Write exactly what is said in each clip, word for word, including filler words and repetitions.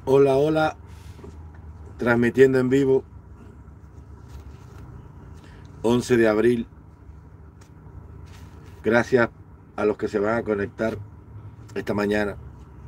Hola, hola, transmitiendo en vivo, once de abril. Gracias a los que se van a conectar esta mañana,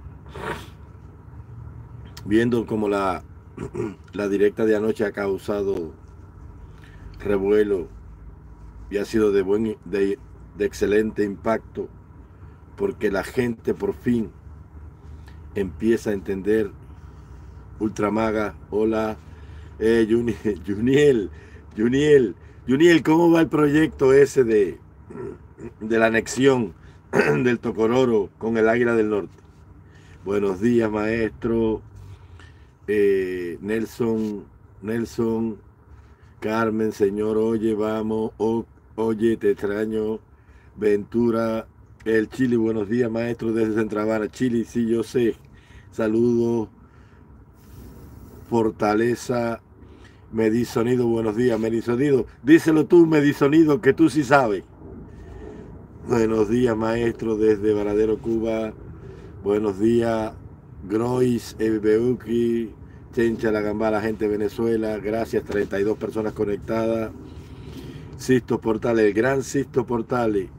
viendo como la, la directa de anoche ha causado revuelo y ha sido de, buen, de, de excelente impacto, porque la gente por fin empieza a entender. Ultramaga, hola, eh, Juniel, Juniel, Juniel, Juniel, ¿cómo va el proyecto ese de, de la anexión del Tocororo con el Águila del Norte? Buenos días, maestro. Eh, Nelson, Nelson, Carmen, señor, oye, vamos, o, oye, te extraño. Ventura, el Chile, buenos días, maestro, desde Centravana, Chile, sí, yo sé. Saludos, Fortaleza, Medisonido, buenos días, Medisonido. Díselo tú, Medisonido, que tú sí sabes. Buenos días, maestro, desde Varadero, Cuba. Buenos días, Grois, Ebeuki, Chencha, La Gambala, gente de Venezuela. Gracias, treinta y dos personas conectadas. Sisto Portales, el gran Sisto Portales.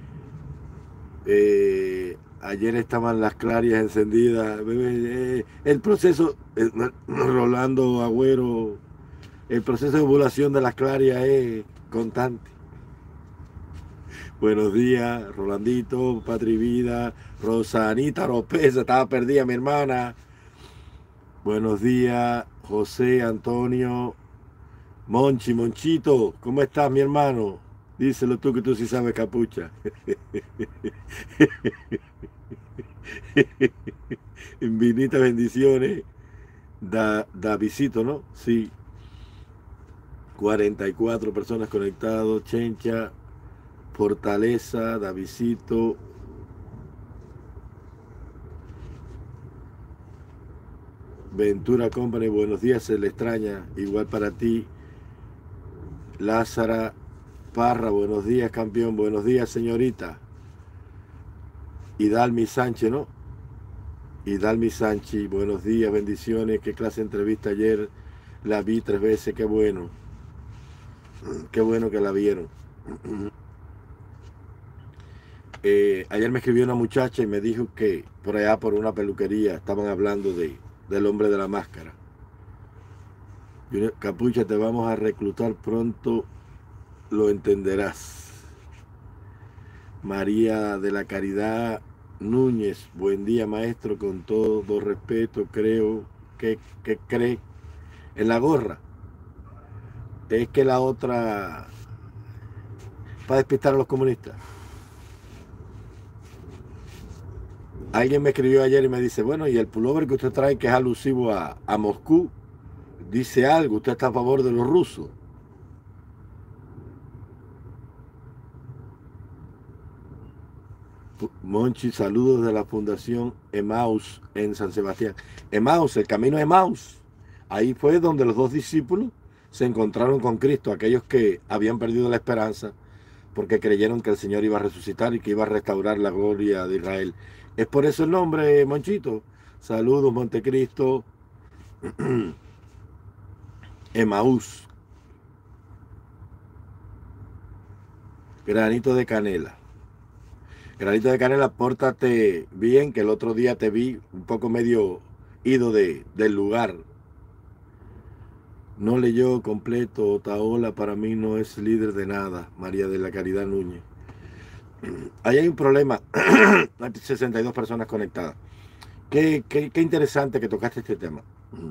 Eh, ayer estaban las clarias encendidas. Eh, el proceso, eh, Rolando Agüero, el proceso de ovulación de las clarias es constante. Buenos días, Rolandito, Patri Vida, Rosanita López, estaba perdida mi hermana. Buenos días, José Antonio, Monchi, Monchito, ¿cómo estás, mi hermano? Díselo tú que tú sí sabes capucha. Infinitas bendiciones. Da, da visito, ¿no? Sí. cuarenta y cuatro personas conectadas. Chencha, Fortaleza, Davisito. Ventura Company, buenos días, se le extraña. Igual para ti. Lázara Parra, buenos días, campeón. Buenos días, señorita. Hidalmi Sánchez, ¿no? Hidalmi Sánchez, buenos días, bendiciones. Qué clase de entrevista ayer. La vi tres veces, qué bueno. Qué bueno que la vieron. Eh, ayer me escribió una muchacha y me dijo que por allá por una peluquería estaban hablando de, del hombre de la máscara. Capucha, te vamos a reclutar pronto, lo entenderás. María de la Caridad Núñez, buen día, maestro, con todo respeto, creo que, que cree en la gorra. Es que la otra, para despistar a los comunistas. Alguien me escribió ayer y me dice, bueno, y el pullover que usted trae que es alusivo a, a Moscú, dice algo, usted está a favor de los rusos. Monchi, saludos de la Fundación Emmaus en San Sebastián. Emmaus, el camino de Emmaus. Ahí fue donde los dos discípulos se encontraron con Cristo, aquellos que habían perdido la esperanza porque creyeron que el Señor iba a resucitar y que iba a restaurar la gloria de Israel. Es por eso el nombre, Monchito. Saludos, Montecristo. Emaús. Granito de canela. Granito de canela, pórtate bien, que el otro día te vi un poco medio ido de, del lugar. No leyó completo. Otaola para mí no es líder de nada. María de la Caridad Núñez. Ahí hay un problema. Hay sesenta y dos personas conectadas. Qué, qué, qué interesante que tocaste este tema.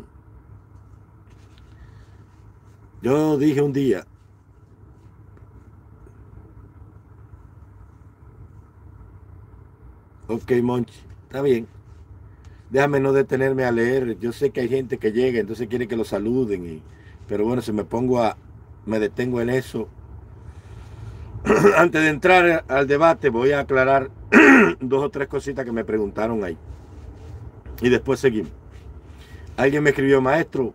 Yo dije un día, ok, Monchi, está bien. Déjame no detenerme a leer. Yo sé que hay gente que llega, entonces quiere que lo saluden. Y, pero bueno, si me pongo a, me detengo en eso. Antes de entrar al debate, voy a aclarar dos o tres cositas que me preguntaron ahí. Y después seguimos. Alguien me escribió, maestro,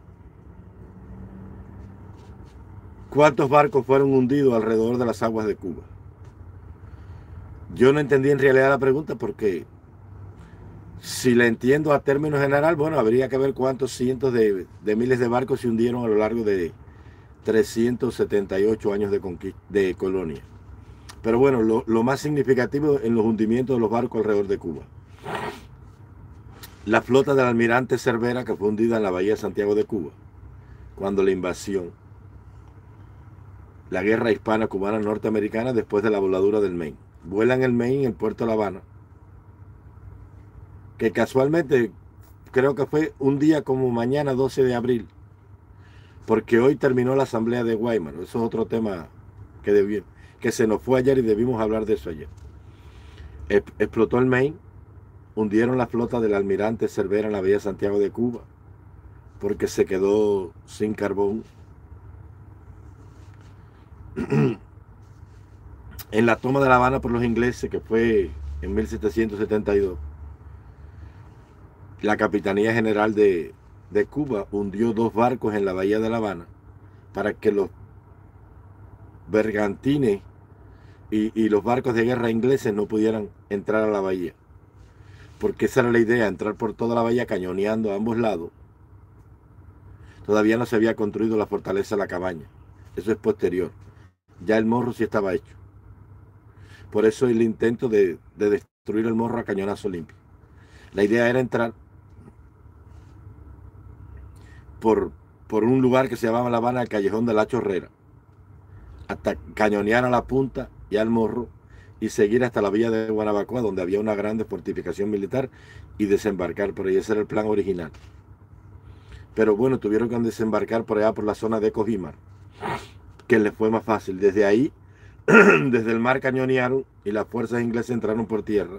¿cuántos barcos fueron hundidos alrededor de las aguas de Cuba? Yo no entendí en realidad la pregunta porque Si le entiendo a términos general, bueno, habría que ver cuántos cientos de, de miles de barcos se hundieron a lo largo de trescientos setenta y ocho años de, de colonia. Pero bueno, lo, lo más significativo en los hundimientos de los barcos alrededor de Cuba. La flota del almirante Cervera, que fue hundida en la bahía de Santiago de Cuba, cuando la invasión, la guerra hispana cubana norteamericana después de la voladura del Maine. Vuelan el Maine en el puerto de La Habana, que casualmente creo que fue un día como mañana doce de abril, porque hoy terminó la asamblea de Weimar. Eso es otro tema que, debió, que se nos fue ayer y debimos hablar de eso ayer. Explotó el Maine, hundieron la flota del almirante Cervera en la bahía de Santiago de Cuba, porque se quedó sin carbón. En la toma de La Habana por los ingleses, que fue en mil setecientos setenta y dos, la Capitanía General de, de Cuba hundió dos barcos en la bahía de La Habana para que los bergantines y, y los barcos de guerra ingleses no pudieran entrar a la bahía, porque esa era la idea, entrar por toda la bahía cañoneando a ambos lados. Todavía no se había construido la fortaleza de La Cabaña, eso es posterior. Ya el Morro sí estaba hecho. Por eso el intento de, de destruir el Morro a cañonazo limpio. La idea era entrar por, por un lugar que se llamaba La Habana, el Callejón de la Chorrera, hasta cañonear a la punta y al Morro y seguir hasta la villa de Guanabacoa, donde había una grande fortificación militar, y desembarcar por ahí. Ese era el plan original. Pero bueno, tuvieron que desembarcar por allá por la zona de Cojimar, que les fue más fácil. Desde ahí, desde el mar cañonearon y las fuerzas inglesas entraron por tierra.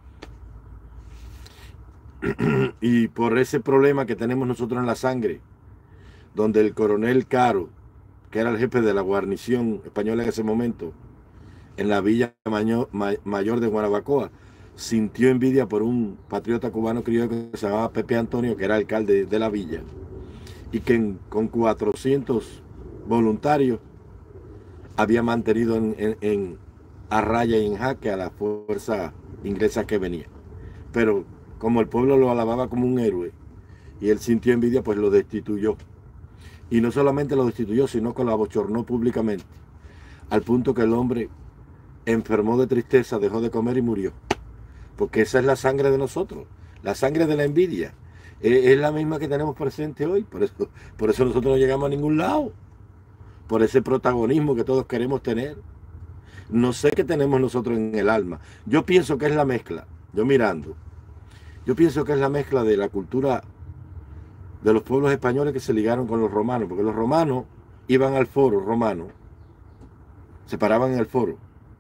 Y por ese problema que tenemos nosotros en la sangre, donde el coronel Caro, que era el jefe de la guarnición española en ese momento, en la villa mayor de Guanabacoa, sintió envidia por un patriota cubano criollo que se llamaba Pepe Antonio, que era alcalde de la villa, y que en, con cuatrocientos voluntarios había mantenido en, en, en, a raya y en jaque a la fuerza inglesa que venía. Pero como el pueblo lo alababa como un héroe y él sintió envidia, pues lo destituyó. Y no solamente lo destituyó, sino que lo abochornó públicamente, al punto que el hombre enfermó de tristeza, dejó de comer y murió. Porque esa es la sangre de nosotros, la sangre de la envidia. Es la misma que tenemos presente hoy. Por eso, por eso nosotros no llegamos a ningún lado. Por ese protagonismo que todos queremos tener. No sé qué tenemos nosotros en el alma. Yo pienso que es la mezcla. Yo mirando. Yo pienso que es la mezcla de la cultura de los pueblos españoles que se ligaron con los romanos. Porque los romanos iban al foro romano. Se paraban en el foro.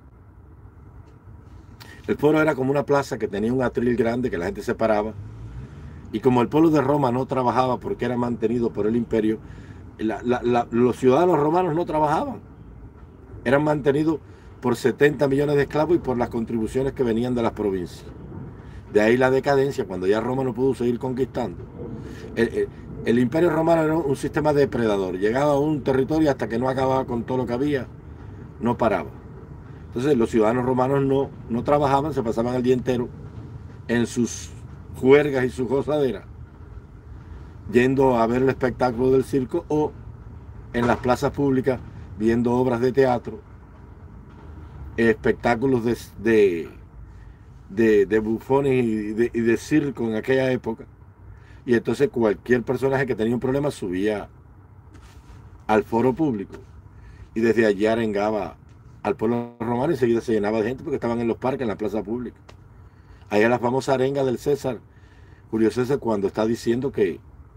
El foro era como una plaza que tenía un atril grande que la gente se paraba. Y como el pueblo de Roma no trabajaba porque era mantenido por el imperio, la, la, la, los ciudadanos romanos no trabajaban. Eran mantenidos por setenta millones de esclavos y por las contribuciones que venían de las provincias. De ahí la decadencia, cuando ya Roma no pudo seguir conquistando. El, el, el imperio romano era un sistema depredador. Llegaba a un territorio hasta que no acababa con todo lo que había, no paraba. Entonces los ciudadanos romanos no, no trabajaban, se pasaban el día entero en sus juergas y sus gozaderas, yendo a ver el espectáculo del circo o en las plazas públicas viendo obras de teatro, espectáculos de, de, de, de bufones y de, y de circo en aquella época. Y entonces cualquier personaje que tenía un problema subía al foro público y desde allí arengaba al pueblo romano y enseguida se llenaba de gente porque estaban en los parques, en la plaza pública. Ahí es la famosa arenga del César, Julio César, cuando está diciendo que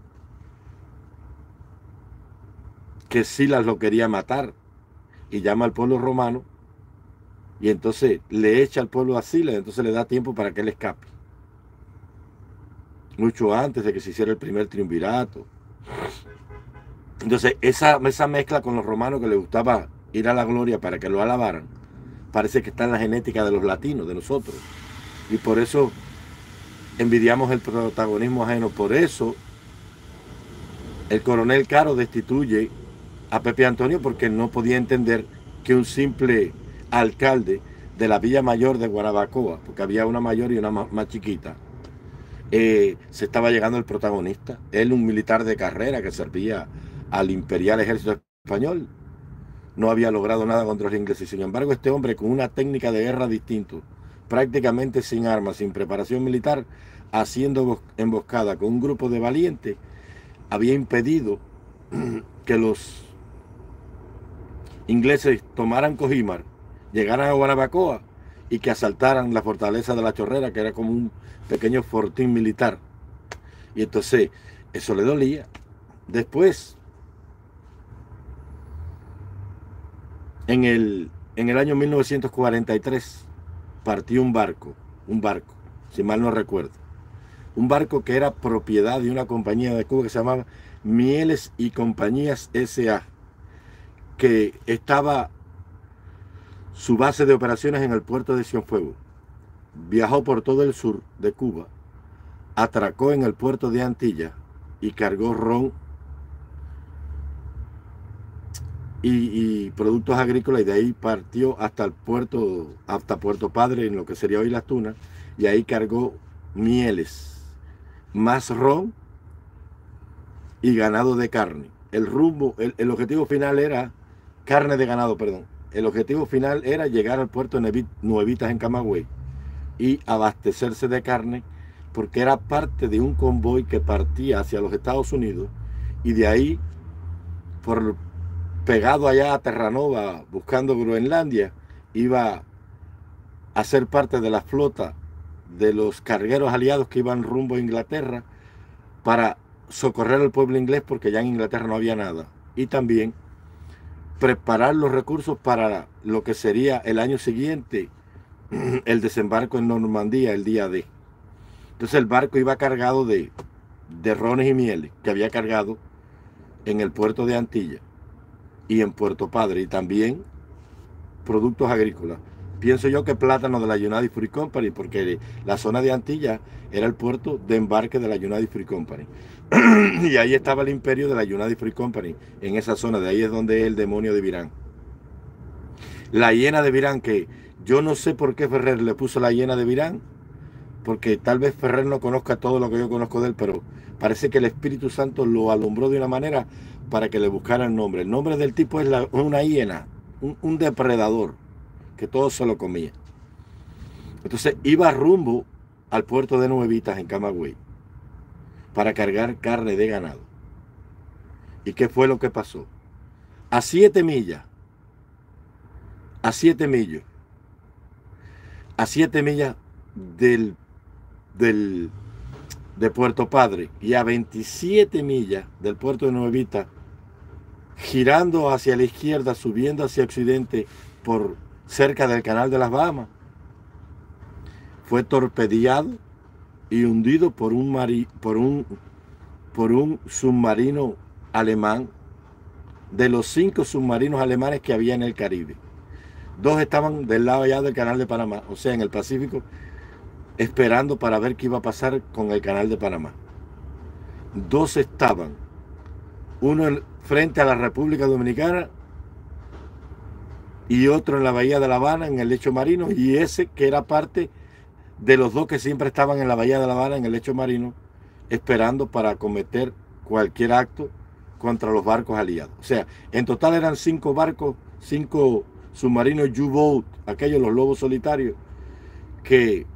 que Silas lo quería matar y llama al pueblo romano y entonces le echa al pueblo a Silas, entonces le da tiempo para que él escape. Mucho antes de que se hiciera el primer triunvirato. Entonces esa, esa mezcla con los romanos que les gustaba ir a la gloria para que lo alabaran, parece que está en la genética de los latinos, de nosotros. Y por eso envidiamos el protagonismo ajeno. Por eso el coronel Caro destituye a Pepe Antonio, porque no podía entender que un simple alcalde de la villa mayor de Guanabacoa, porque había una mayor y una más, más chiquita, Eh, se estaba llegando el protagonista, él un militar de carrera que servía al imperial ejército español, no había logrado nada contra los ingleses. Sin embargo, este hombre con una técnica de guerra distinta, prácticamente sin armas, sin preparación militar, haciendo emboscada con un grupo de valientes, había impedido que los ingleses tomaran Cojimar, llegaran a Guanabacoa y que asaltaran la fortaleza de la Chorrera, que era como un pequeño fortín militar. Y entonces eso le dolía. Después, en el, en el año mil novecientos cuarenta y tres, partió un barco, un barco, si mal no recuerdo, un barco que era propiedad de una compañía de Cuba que se llamaba Mieles y Compañías S A, que estaba su base de operaciones en el puerto de Cienfuegos. Viajó por todo el sur de Cuba, atracó en el puerto de Antilla y cargó ron y, y productos agrícolas, y de ahí partió hasta el puerto, hasta Puerto Padre, en lo que sería hoy Las Tunas, y ahí cargó mieles, más ron y ganado de carne. El rumbo, el, el objetivo final era carne de ganado, perdón. El objetivo final era llegar al puerto de Nuevitas en Camagüey y abastecerse de carne, porque era parte de un convoy que partía hacia los Estados Unidos, y de ahí, por pegado allá a Terranova, buscando Groenlandia, iba a ser parte de la flota de los cargueros aliados que iban rumbo a Inglaterra para socorrer al pueblo inglés, porque ya en Inglaterra no había nada, y también preparar los recursos para lo que sería el año siguiente el desembarco en Normandía, el día D. Entonces el barco iba cargado de, de rones y mieles que había cargado en el puerto de Antilla y en Puerto Padre, y también productos agrícolas. Pienso yo que plátano de la United Fruit Company, porque la zona de Antilla era el puerto de embarque de la United Fruit Company. Y ahí estaba el imperio de la United Fruit Company, en esa zona. De ahí es donde es el demonio de Virán. La hiena de Virán, que yo no sé por qué Ferrer le puso la hiena de Virán, porque tal vez Ferrer no conozca todo lo que yo conozco de él, pero parece que el Espíritu Santo lo alumbró de una manera para que le buscara el nombre. El nombre del tipo es la, una hiena, un, un depredador, que todo se lo comía. Entonces iba rumbo al puerto de Nuevitas en Camagüey para cargar carne de ganado. ¿Y qué fue lo que pasó? A siete millas, a siete millas, a siete millas del, del, de Puerto Padre y a veintisiete millas del puerto de Nuevitas, girando hacia la izquierda, subiendo hacia occidente por cerca del canal de las Bahamas, fue torpedeado y hundido por un, mari, por un, por un submarino alemán, de los cinco submarinos alemanes que había en el Caribe. Dos estaban del lado allá del canal de Panamá, o sea, en el Pacífico, esperando para ver qué iba a pasar con el canal de Panamá. Dos estaban, uno en, frente a la República Dominicana y otro en la bahía de La Habana, en el lecho marino, y ese que era parte de los dos que siempre estaban en la bahía de La Habana, en el lecho marino, esperando para cometer cualquier acto contra los barcos aliados. O sea, en total eran cinco barcos, cinco submarinos U-Boat, aquellos los lobos solitarios, que,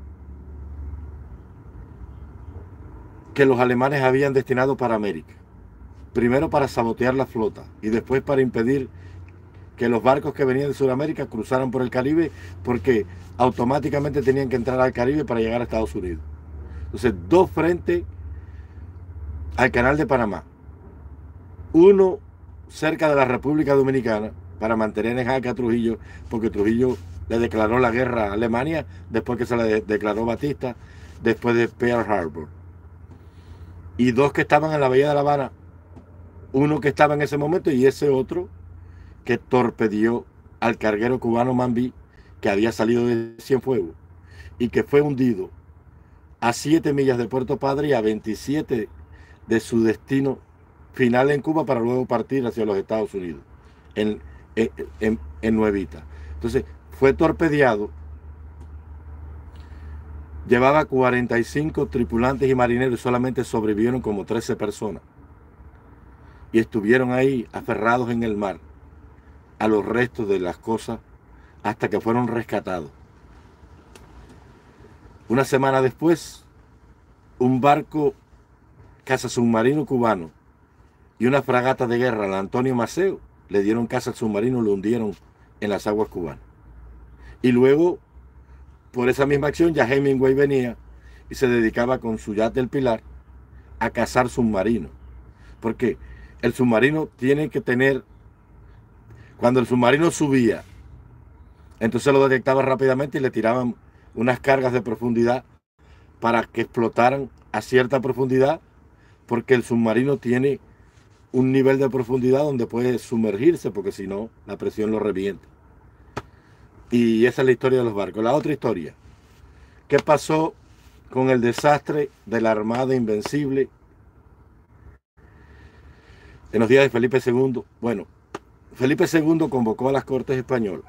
que los alemanes habían destinado para América. Primero para sabotear la flota y después para impedir que los barcos que venían de Sudamérica cruzaran por el Caribe, porque automáticamente tenían que entrar al Caribe para llegar a Estados Unidos. Entonces, dos frentes al canal de Panamá. Uno cerca de la República Dominicana para mantener en jaque a Trujillo, porque Trujillo le declaró la guerra a Alemania después que se le de declaró Batista, después de Pearl Harbor. Y dos que estaban en la bahía de La Habana, uno que estaba en ese momento y ese otro que torpedió al carguero cubano Mambí, que había salido de Cienfuegos y que fue hundido a siete millas de Puerto Padre y a veintisiete de su destino final en Cuba, para luego partir hacia los Estados Unidos, en, en, en, en Nuevitas. Entonces fue torpedeado Llevaba cuarenta y cinco tripulantes y marineros y solamente sobrevivieron como trece personas. Y estuvieron ahí aferrados en el mar a los restos de las cosas hasta que fueron rescatados. Una semana después, un barco cazasubmarino cubano y una fragata de guerra, la Antonio Maceo, le dieron caza al submarino y lo hundieron en las aguas cubanas. Y luego, por esa misma acción, ya Hemingway venía y se dedicaba con su yate El Pilar a cazar submarinos. Porque el submarino tiene que tener, cuando el submarino subía, entonces lo detectaba rápidamente y le tiraban unas cargas de profundidad para que explotaran a cierta profundidad, porque el submarino tiene un nivel de profundidad donde puede sumergirse, porque si no, la presión lo revienta. Y esa es la historia de los barcos. La otra historia, ¿qué pasó con el desastre de la Armada Invencible en los días de Felipe segundo? Bueno, Felipe segundo convocó a las Cortes Españolas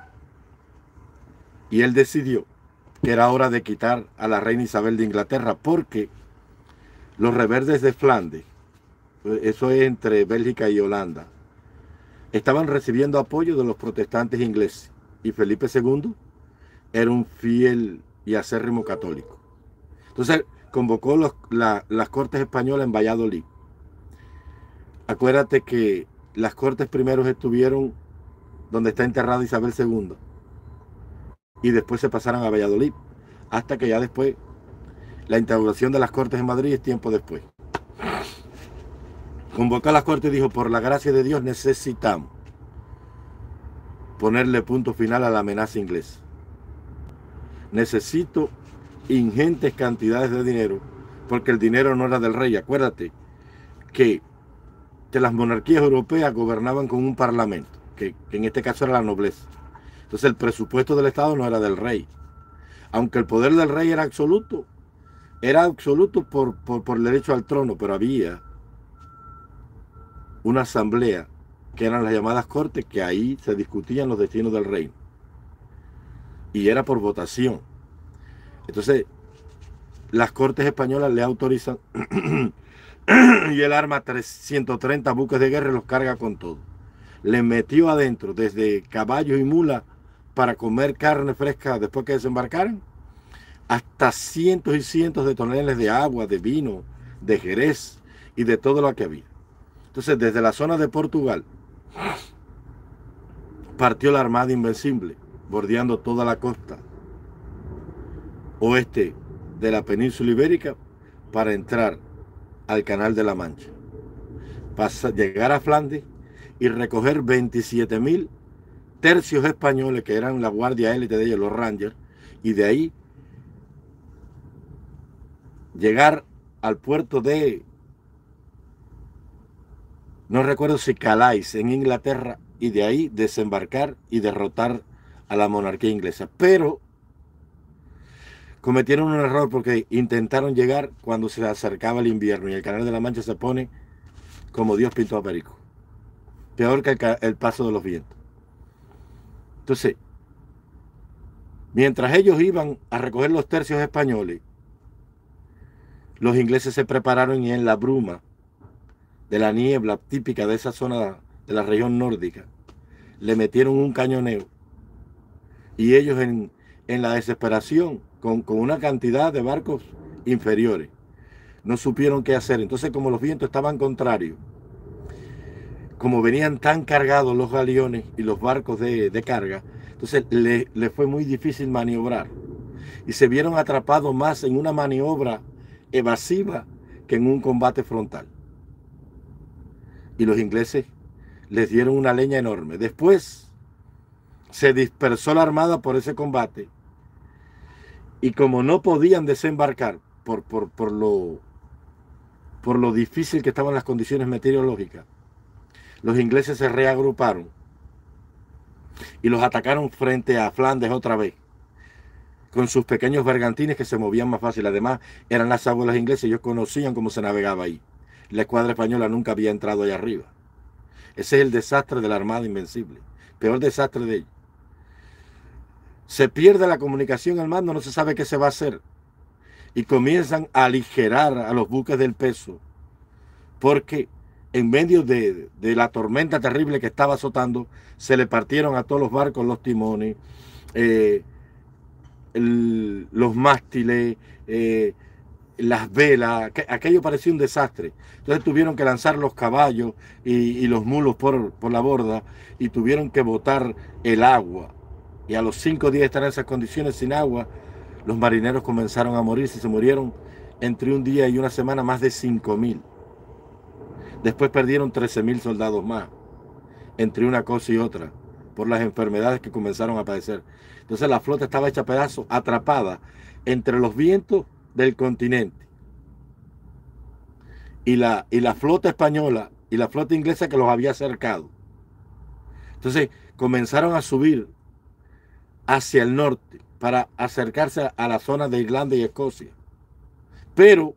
y él decidió que era hora de quitar a la reina Isabel de Inglaterra, porque los rebeldes de Flandes, eso es entre Bélgica y Holanda, estaban recibiendo apoyo de los protestantes ingleses y Felipe segundo era un fiel y acérrimo católico. Entonces convocó los, la, las Cortes Españolas en Valladolid. Acuérdate que las Cortes primeros estuvieron donde está enterrada Isabel segunda y después se pasaron a Valladolid, hasta que ya después la instauración de las Cortes en Madrid es tiempo después. Convocó a las Cortes y dijo: por la gracia de Dios necesitamos ponerle punto final a la amenaza inglesa. Necesito ingentes cantidades de dinero, porque el dinero no era del rey. Acuérdate que, que las monarquías europeas gobernaban con un parlamento, que, que en este caso era la nobleza. Entonces el presupuesto del Estado no era del rey. Aunque el poder del rey era absoluto, era absoluto por, por, por el derecho al trono, pero había una asamblea, que eran las llamadas Cortes, que ahí se discutían los destinos del reino. Y era por votación. Entonces, las Cortes españolas le autorizan y él arma trescientos treinta buques de guerra y los carga con todo. Le metió adentro desde caballos y mulas para comer carne fresca después que desembarcaran, hasta cientos y cientos de toneladas de agua, de vino, de jerez y de todo lo que había. Entonces, desde la zona de Portugal partió la Armada Invencible, bordeando toda la costa oeste de la península ibérica para entrar al Canal de la Mancha, para llegar a Flandes y recoger veintisiete mil tercios españoles, que eran la guardia élite de ellos, los Rangers, y de ahí llegar al puerto de, no recuerdo si Calais, en Inglaterra, y de ahí desembarcar y derrotar a la monarquía inglesa. Pero cometieron un error, porque intentaron llegar cuando se acercaba el invierno y el Canal de la Mancha se pone como Dios pintó a Perico, peor que el, el paso de los vientos. Entonces, mientras ellos iban a recoger los tercios españoles, los ingleses se prepararon y en la bruma de la niebla típica de esa zona de la región nórdica, le metieron un cañoneo, y ellos en, en la desesperación, con, con una cantidad de barcos inferiores, no supieron qué hacer. Entonces, como los vientos estaban contrarios, como venían tan cargados los galeones y los barcos de, de carga, entonces le, le fue muy difícil maniobrar, y se vieron atrapados más en una maniobra evasiva que en un combate frontal. Y los ingleses les dieron una leña enorme. Después se dispersó la armada por ese combate, y como no podían desembarcar por, por, por, lo, por lo difícil que estaban las condiciones meteorológicas, los ingleses se reagruparon y los atacaron frente a Flandes otra vez, con sus pequeños bergantines que se movían más fácil. Además, eran las abuelas inglesas, ellos conocían cómo se navegaba ahí. La escuadra española nunca había entrado allá arriba. Ese es el desastre de la Armada Invencible, peor desastre de ellos. Se pierde la comunicación al mando, no se sabe qué se va a hacer. y comienzan a aligerar a los buques del peso, porque en medio de, de la tormenta terrible que estaba azotando, se le partieron a todos los barcos los timones, eh, el, los mástiles, eh, las velas, aquello parecía un desastre. Entonces tuvieron que lanzar los caballos y, y los mulos por, por la borda, y tuvieron que botar el agua. Y a los cinco días de estar en esas condiciones sin agua, los marineros comenzaron a morirse. Se murieron entre un día y una semana más de cinco mil. Después perdieron trece mil soldados más, entre una cosa y otra, por las enfermedades que comenzaron a padecer. Entonces la flota estaba hecha a pedazos, atrapada entre los vientos del continente y la, y la flota española y la flota inglesa que los había cercado. Entonces comenzaron a subir hacia el norte para acercarse a la zona de Irlanda y Escocia. Pero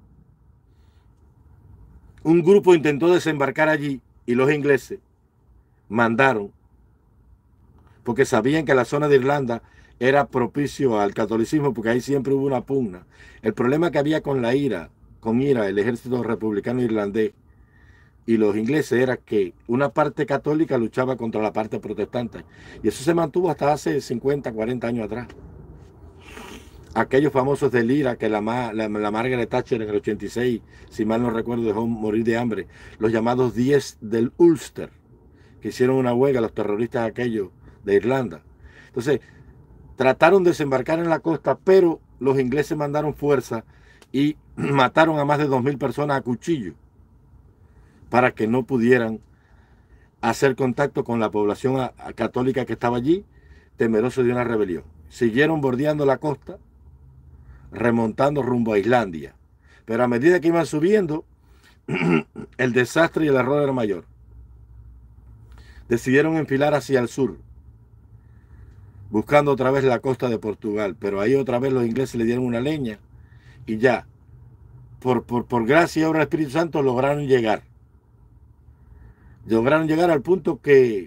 un grupo intentó desembarcar allí y los ingleses mandaron, porque sabían que la zona de Irlanda era propicio al catolicismo, porque ahí siempre hubo una pugna. El problema que había con la IRA, con IRA, el ejército republicano irlandés, y los ingleses, era que una parte católica luchaba contra la parte protestante. Y eso se mantuvo hasta hace cincuenta, cuarenta años atrás. Aquellos famosos del IRA, que la, la, la Margaret Thatcher en el ochenta y seis, si mal no recuerdo, dejó morir de hambre. Los llamados diez del Ulster, que hicieron una huelga, los terroristas aquellos de Irlanda. Entonces, trataron de desembarcar en la costa, pero los ingleses mandaron fuerza y mataron a más de dos mil personas a cuchillo para que no pudieran hacer contacto con la población a, a católica que estaba allí, temeroso de una rebelión. Siguieron bordeando la costa, remontando rumbo a Islandia. Pero a medida que iban subiendo, el desastre y el error era mayor. Decidieron enfilar hacia el sur, buscando otra vez la costa de Portugal, pero ahí otra vez los ingleses le dieron una leña y ya, por, por, por gracia y obra del Espíritu Santo, lograron llegar. Lograron llegar al punto que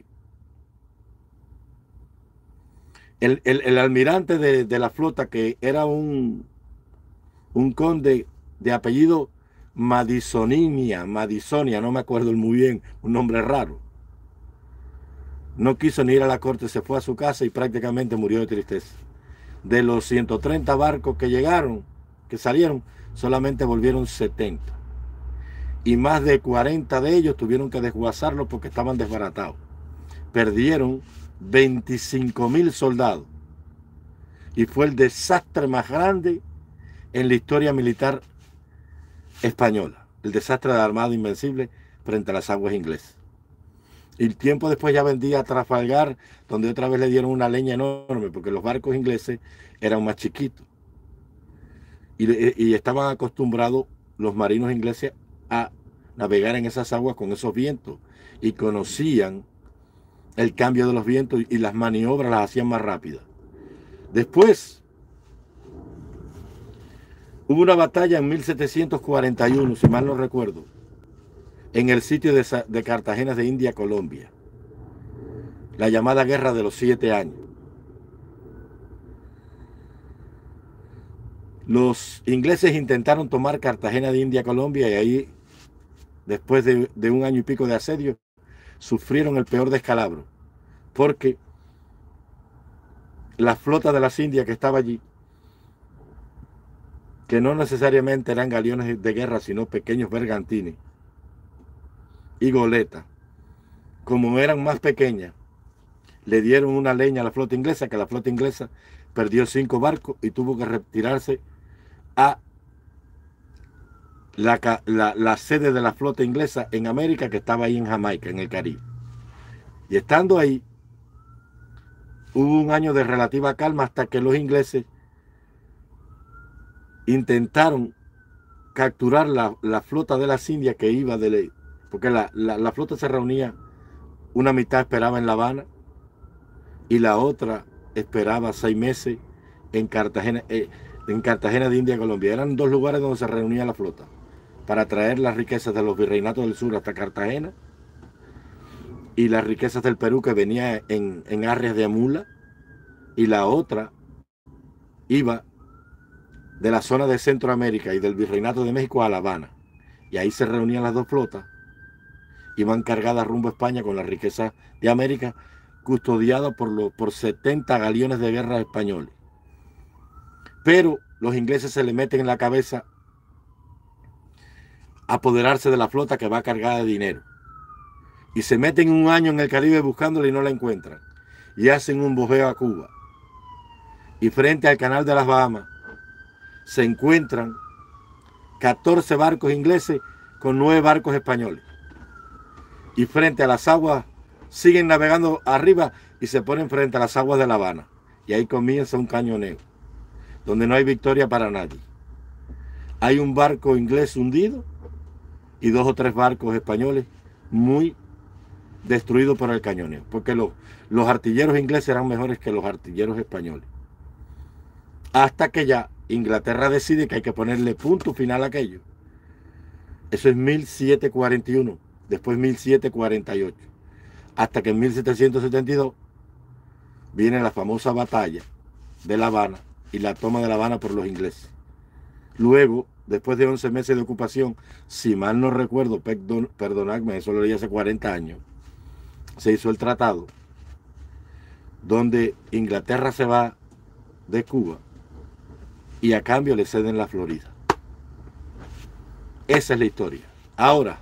el, el, el almirante de, de la flota, que era un, un conde de apellido Madisonia, Madisonia, no me acuerdo muy bien, un nombre raro, no quiso ni ir a la corte, se fue a su casa y prácticamente murió de tristeza. De los ciento treinta barcos que llegaron, que salieron, solamente volvieron setenta. Y más de cuarenta de ellos tuvieron que desguazarlos porque estaban desbaratados. Perdieron veinticinco mil soldados. Y fue el desastre más grande en la historia militar española. El desastre de la Armada Invencible frente a las aguas inglesas. Y tiempo después ya vendía a Trafalgar, donde otra vez le dieron una leña enorme, porque los barcos ingleses eran más chiquitos. Y, y estaban acostumbrados los marinos ingleses a navegar en esas aguas con esos vientos. Y conocían el cambio de los vientos y las maniobras las hacían más rápidas. Después, hubo una batalla en mil setecientos cuarenta y uno, si mal no recuerdo, en el sitio de, de Cartagena de India, Colombia. La llamada Guerra de los Siete Años. Los ingleses intentaron tomar Cartagena de India, Colombia, y ahí, después de, de un año y pico de asedio, sufrieron el peor descalabro, porque la flota de las Indias que estaba allí, que no necesariamente eran galeones de guerra, sino pequeños bergantines y goletas, como eran más pequeñas, le dieron una leña a la flota inglesa, que la flota inglesa perdió cinco barcos y tuvo que retirarse a la, la, la sede de la flota inglesa en América, que estaba ahí en Jamaica, en el Caribe. Y estando ahí, hubo un año de relativa calma hasta que los ingleses intentaron capturar la, la flota de las Indias que iba de ley, porque la, la, la flota se reunía, una mitad esperaba en La Habana y la otra esperaba seis meses en Cartagena, eh, en Cartagena de India, Colombia. Eran dos lugares donde se reunía la flota para traer las riquezas de los virreinatos del sur hasta Cartagena y las riquezas del Perú, que venía en, en arrias de mula, y la otra iba de la zona de Centroamérica y del Virreinato de México a La Habana. Y ahí se reunían las dos flotas, iban cargadas rumbo a España con la riqueza de América, custodiada por, los, por setenta galeones de guerra españoles. Pero los ingleses se le meten en la cabeza apoderarse de la flota que va cargada de dinero. Y se meten un año en el Caribe buscándola y no la encuentran. Y hacen un bojeo a Cuba. Y frente al canal de las Bahamas se encuentran catorce barcos ingleses con nueve barcos españoles. Y frente a las aguas siguen navegando arriba y se ponen frente a las aguas de La Habana. Y ahí comienza un cañoneo, donde no hay victoria para nadie. Hay un barco inglés hundido y dos o tres barcos españoles muy destruidos por el cañoneo, porque los, los artilleros ingleses eran mejores que los artilleros españoles. Hasta que ya Inglaterra decide que hay que ponerle punto final a aquello. Eso es mil setecientos cuarenta y uno, después mil setecientos cuarenta y ocho. Hasta que en mil setecientos setenta y dos viene la famosa batalla de La Habana y la toma de La Habana por los ingleses. Luego, después de once meses de ocupación, si mal no recuerdo, perdonadme, eso lo leí hace cuarenta años, se hizo el tratado donde Inglaterra se va de Cuba y a cambio le ceden la Florida. Esa es la historia. Ahora,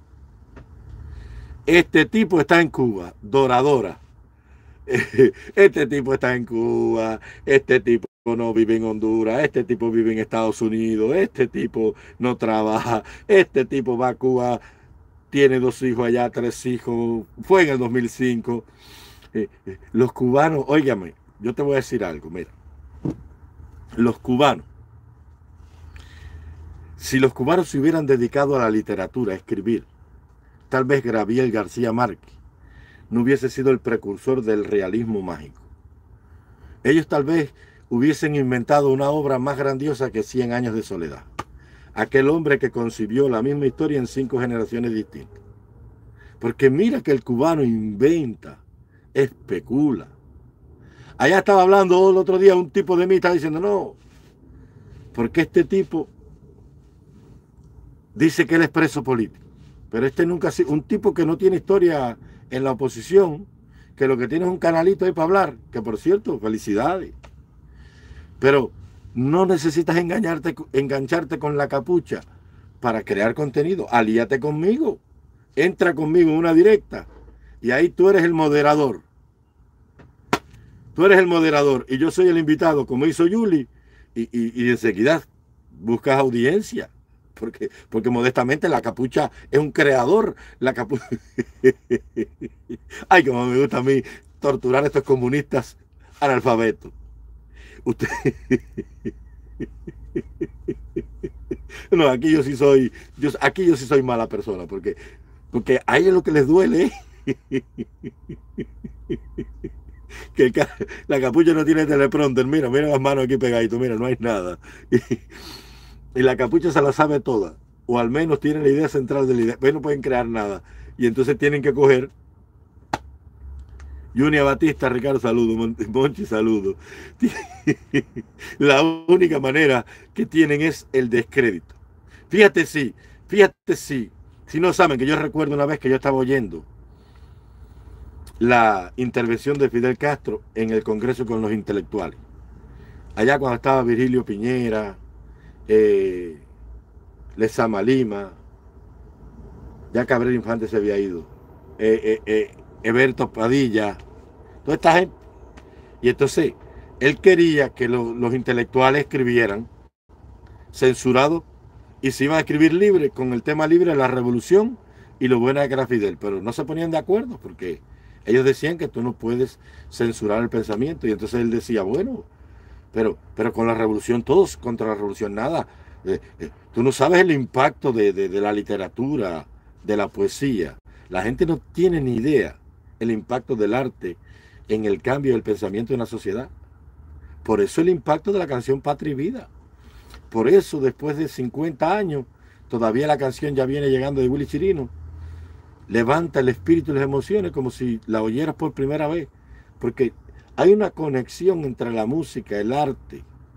este tipo está en Cuba, Doradora. Este tipo está en Cuba, este tipo no vive en Honduras, este tipo vive en Estados Unidos, este tipo no trabaja, este tipo va a Cuba, tiene dos hijos allá, tres hijos, fue en el dos mil cinco. Eh, eh, los cubanos, óigame, yo te voy a decir algo, mira, los cubanos, si los cubanos se hubieran dedicado a la literatura, a escribir, tal vez Gabriel García Márquez no hubiese sido el precursor del realismo mágico. Ellos tal vez hubiesen inventado una obra más grandiosa que Cien años de soledad. Aquel hombre que concibió la misma historia en cinco generaciones distintas. Porque mira que el cubano inventa, especula. Allá estaba hablando el otro día un tipo de mí, estaba diciendo, no, porque este tipo dice que él es preso político. Pero este nunca ha sido un tipo que no tiene historia en la oposición, que lo que tiene es un canalito ahí para hablar, que por cierto, felicidades. Pero no necesitas engañarte, engancharte con la capucha para crear contenido. Alíate conmigo, entra conmigo en una directa y ahí tú eres el moderador. Tú eres el moderador y yo soy el invitado, como hizo Yuli, y, y, y enseguida buscas audiencia. Porque, porque modestamente la capucha es un creador. La capucha. Ay, como me gusta a mí torturar a estos comunistas analfabetos. Usted. No, aquí yo sí soy. Yo, aquí yo sí soy mala persona. Porque, porque a ellos lo que les duele es que la capucha no tiene teleprompter. Mira, mira las manos aquí pegaditas. Mira, no hay nada. Y la capucha se la sabe toda, o al menos tiene la idea central de la idea, pero no pueden crear nada. Y entonces tienen que coger, Junia Batista, Ricardo, saludo, Monchi, saludo. La única manera que tienen es el descrédito. Fíjate si, fíjate si, si no saben que yo recuerdo una vez que yo estaba oyendo la intervención de Fidel Castro en el Congreso con los intelectuales. Allá cuando estaba Virgilio Piñera, Eh, Lezama Lima, ya Cabrera Infante se había ido, eh, eh, eh, Eberto Padilla, toda esta gente. Y entonces él quería que lo, los intelectuales escribieran censurado y se iban a escribir libre con el tema libre de la revolución y lo buena que era Fidel, pero no se ponían de acuerdo porque ellos decían que tú no puedes censurar el pensamiento. Y entonces él decía, bueno, Pero, pero con la revolución, todos contra la revolución, nada. Eh, eh, tú no sabes el impacto de, de, de la literatura, de la poesía. La gente no tiene ni idea el impacto del arte en el cambio del pensamiento de una sociedad. Por eso el impacto de la canción Patria y Vida. Por eso, después de cincuenta años, todavía la canción ya viene llegando de Willy Chirino. Levanta el espíritu y las emociones como si la oyeras por primera vez. Porque hay una conexión entre la música, el arte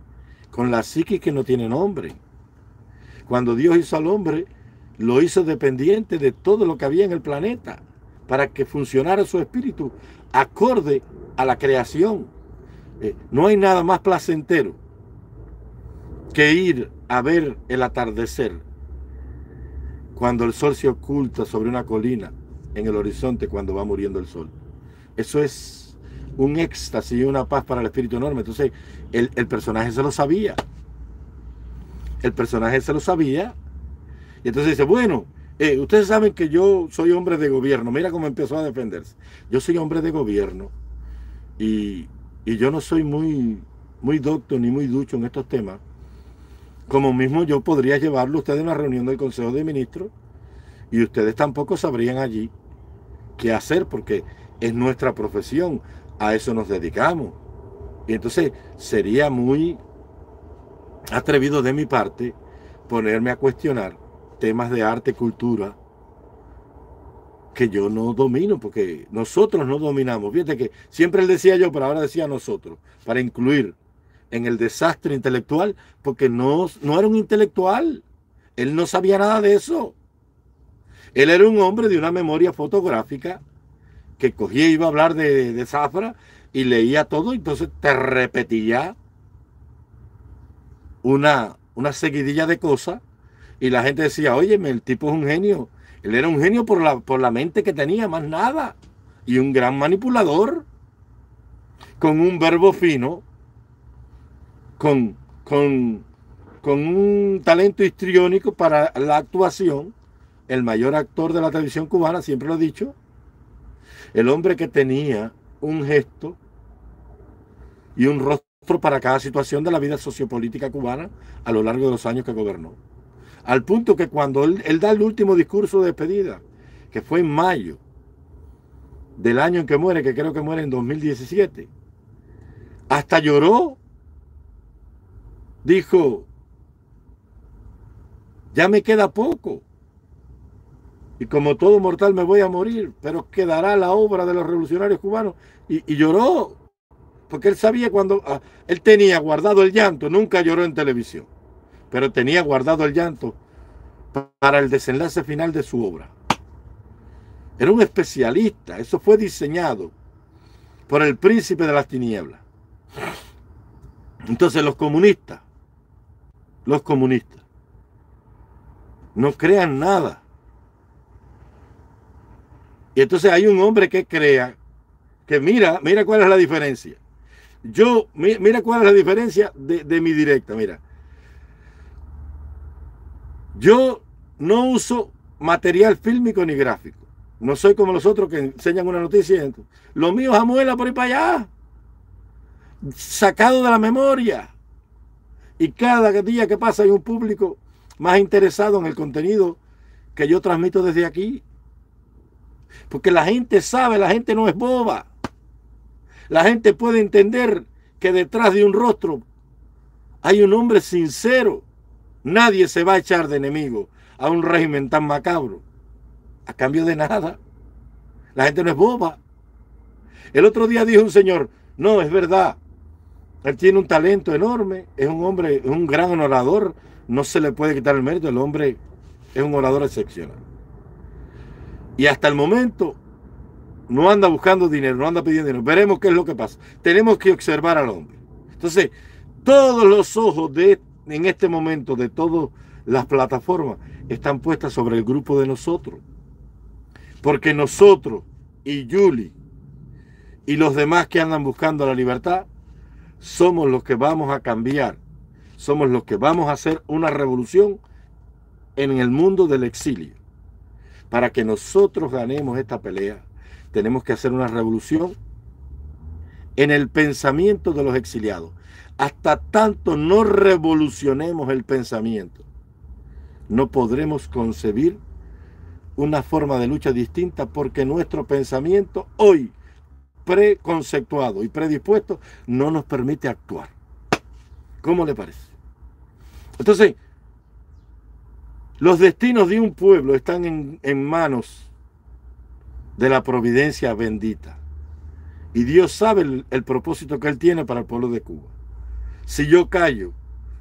con la psiquis que no tiene nombre. Cuando Dios hizo al hombre, lo hizo dependiente de todo lo que había en el planeta para que funcionara su espíritu acorde a la creación. Eh, no hay nada más placentero que ir a ver el atardecer cuando el sol se oculta sobre una colina en el horizonte cuando va muriendo el sol. Eso es un éxtasis y una paz para el espíritu enorme. Entonces el, el personaje se lo sabía. El personaje se lo sabía. Y entonces dice, bueno, eh, ustedes saben que yo soy hombre de gobierno. Mira cómo empezó a defenderse. Yo soy hombre de gobierno y, y yo no soy muy, muy docto ni muy ducho en estos temas. Como mismo yo podría llevarlo a ustedes a una reunión del Consejo de Ministros y ustedes tampoco sabrían allí qué hacer porque es nuestra profesión, a eso nos dedicamos. Y entonces sería muy atrevido de mi parte ponerme a cuestionar temas de arte y cultura que yo no domino, porque nosotros no dominamos. Fíjate que siempre él decía yo, pero ahora decía nosotros, para incluir en el desastre intelectual, porque no, no era un intelectual. Él no sabía nada de eso. Él era un hombre de una memoria fotográfica que cogía y iba a hablar de, de Zafra y leía todo, entonces te repetía una, una seguidilla de cosas y la gente decía, óyeme, el tipo es un genio. Él era un genio por la, por la mente que tenía, más nada. Y un gran manipulador, con un verbo fino, con, con, con un talento histriónico para la actuación, el mayor actor de la televisión cubana, siempre lo he dicho, el hombre que tenía un gesto y un rostro para cada situación de la vida sociopolítica cubana a lo largo de los años que gobernó. Al punto que cuando él, él da el último discurso de despedida, que fue en mayo del año en que muere, que creo que muere en dos mil diecisiete, hasta lloró. Dijo, ya me queda poco. Y como todo mortal me voy a morir, pero quedará la obra de los revolucionarios cubanos. Y, y lloró, porque él sabía cuando... Ah, él tenía guardado el llanto, nunca lloró en televisión, pero tenía guardado el llanto para el desenlace final de su obra. Era un especialista, eso fue diseñado por el príncipe de las tinieblas. Entonces los comunistas, los comunistas, no crean nada. Y entonces hay un hombre que crea que mira, mira cuál es la diferencia. Yo, mira cuál es la diferencia de, de mi directa, mira. Yo no uso material fílmico ni gráfico. No soy como los otros que enseñan una noticia. Y lo mío es amuela por ahí para allá. Sacado de la memoria. Y cada día que pasa hay un público más interesado en el contenido que yo transmito desde aquí. Porque la gente sabe, la gente no es boba. La gente puede entender que detrás de un rostro hay un hombre sincero. Nadie se va a echar de enemigo a un régimen tan macabro a cambio de nada. La gente no es boba. El otro día dijo un señor, no, es verdad, él tiene un talento enorme, es un hombre, es un gran orador, no se le puede quitar el mérito, el hombre es un orador excepcional. Y hasta el momento no anda buscando dinero, no anda pidiendo dinero. Veremos qué es lo que pasa. Tenemos que observar al hombre. Entonces, todos los ojos de, en este momento de todas las plataformas están puestas sobre el grupo de nosotros. Porque nosotros y Yuli y los demás que andan buscando la libertad somos los que vamos a cambiar. Somos los que vamos a hacer una revolución en el mundo del exilio. Para que nosotros ganemos esta pelea, tenemos que hacer una revolución en el pensamiento de los exiliados. Hasta tanto no revolucionemos el pensamiento, no podremos concebir una forma de lucha distinta, porque nuestro pensamiento hoy preconceptuado y predispuesto no nos permite actuar. ¿Cómo le parece? Entonces, los destinos de un pueblo están en, en manos de la providencia bendita. Y Dios sabe el, el propósito que Él tiene para el pueblo de Cuba. Si yo callo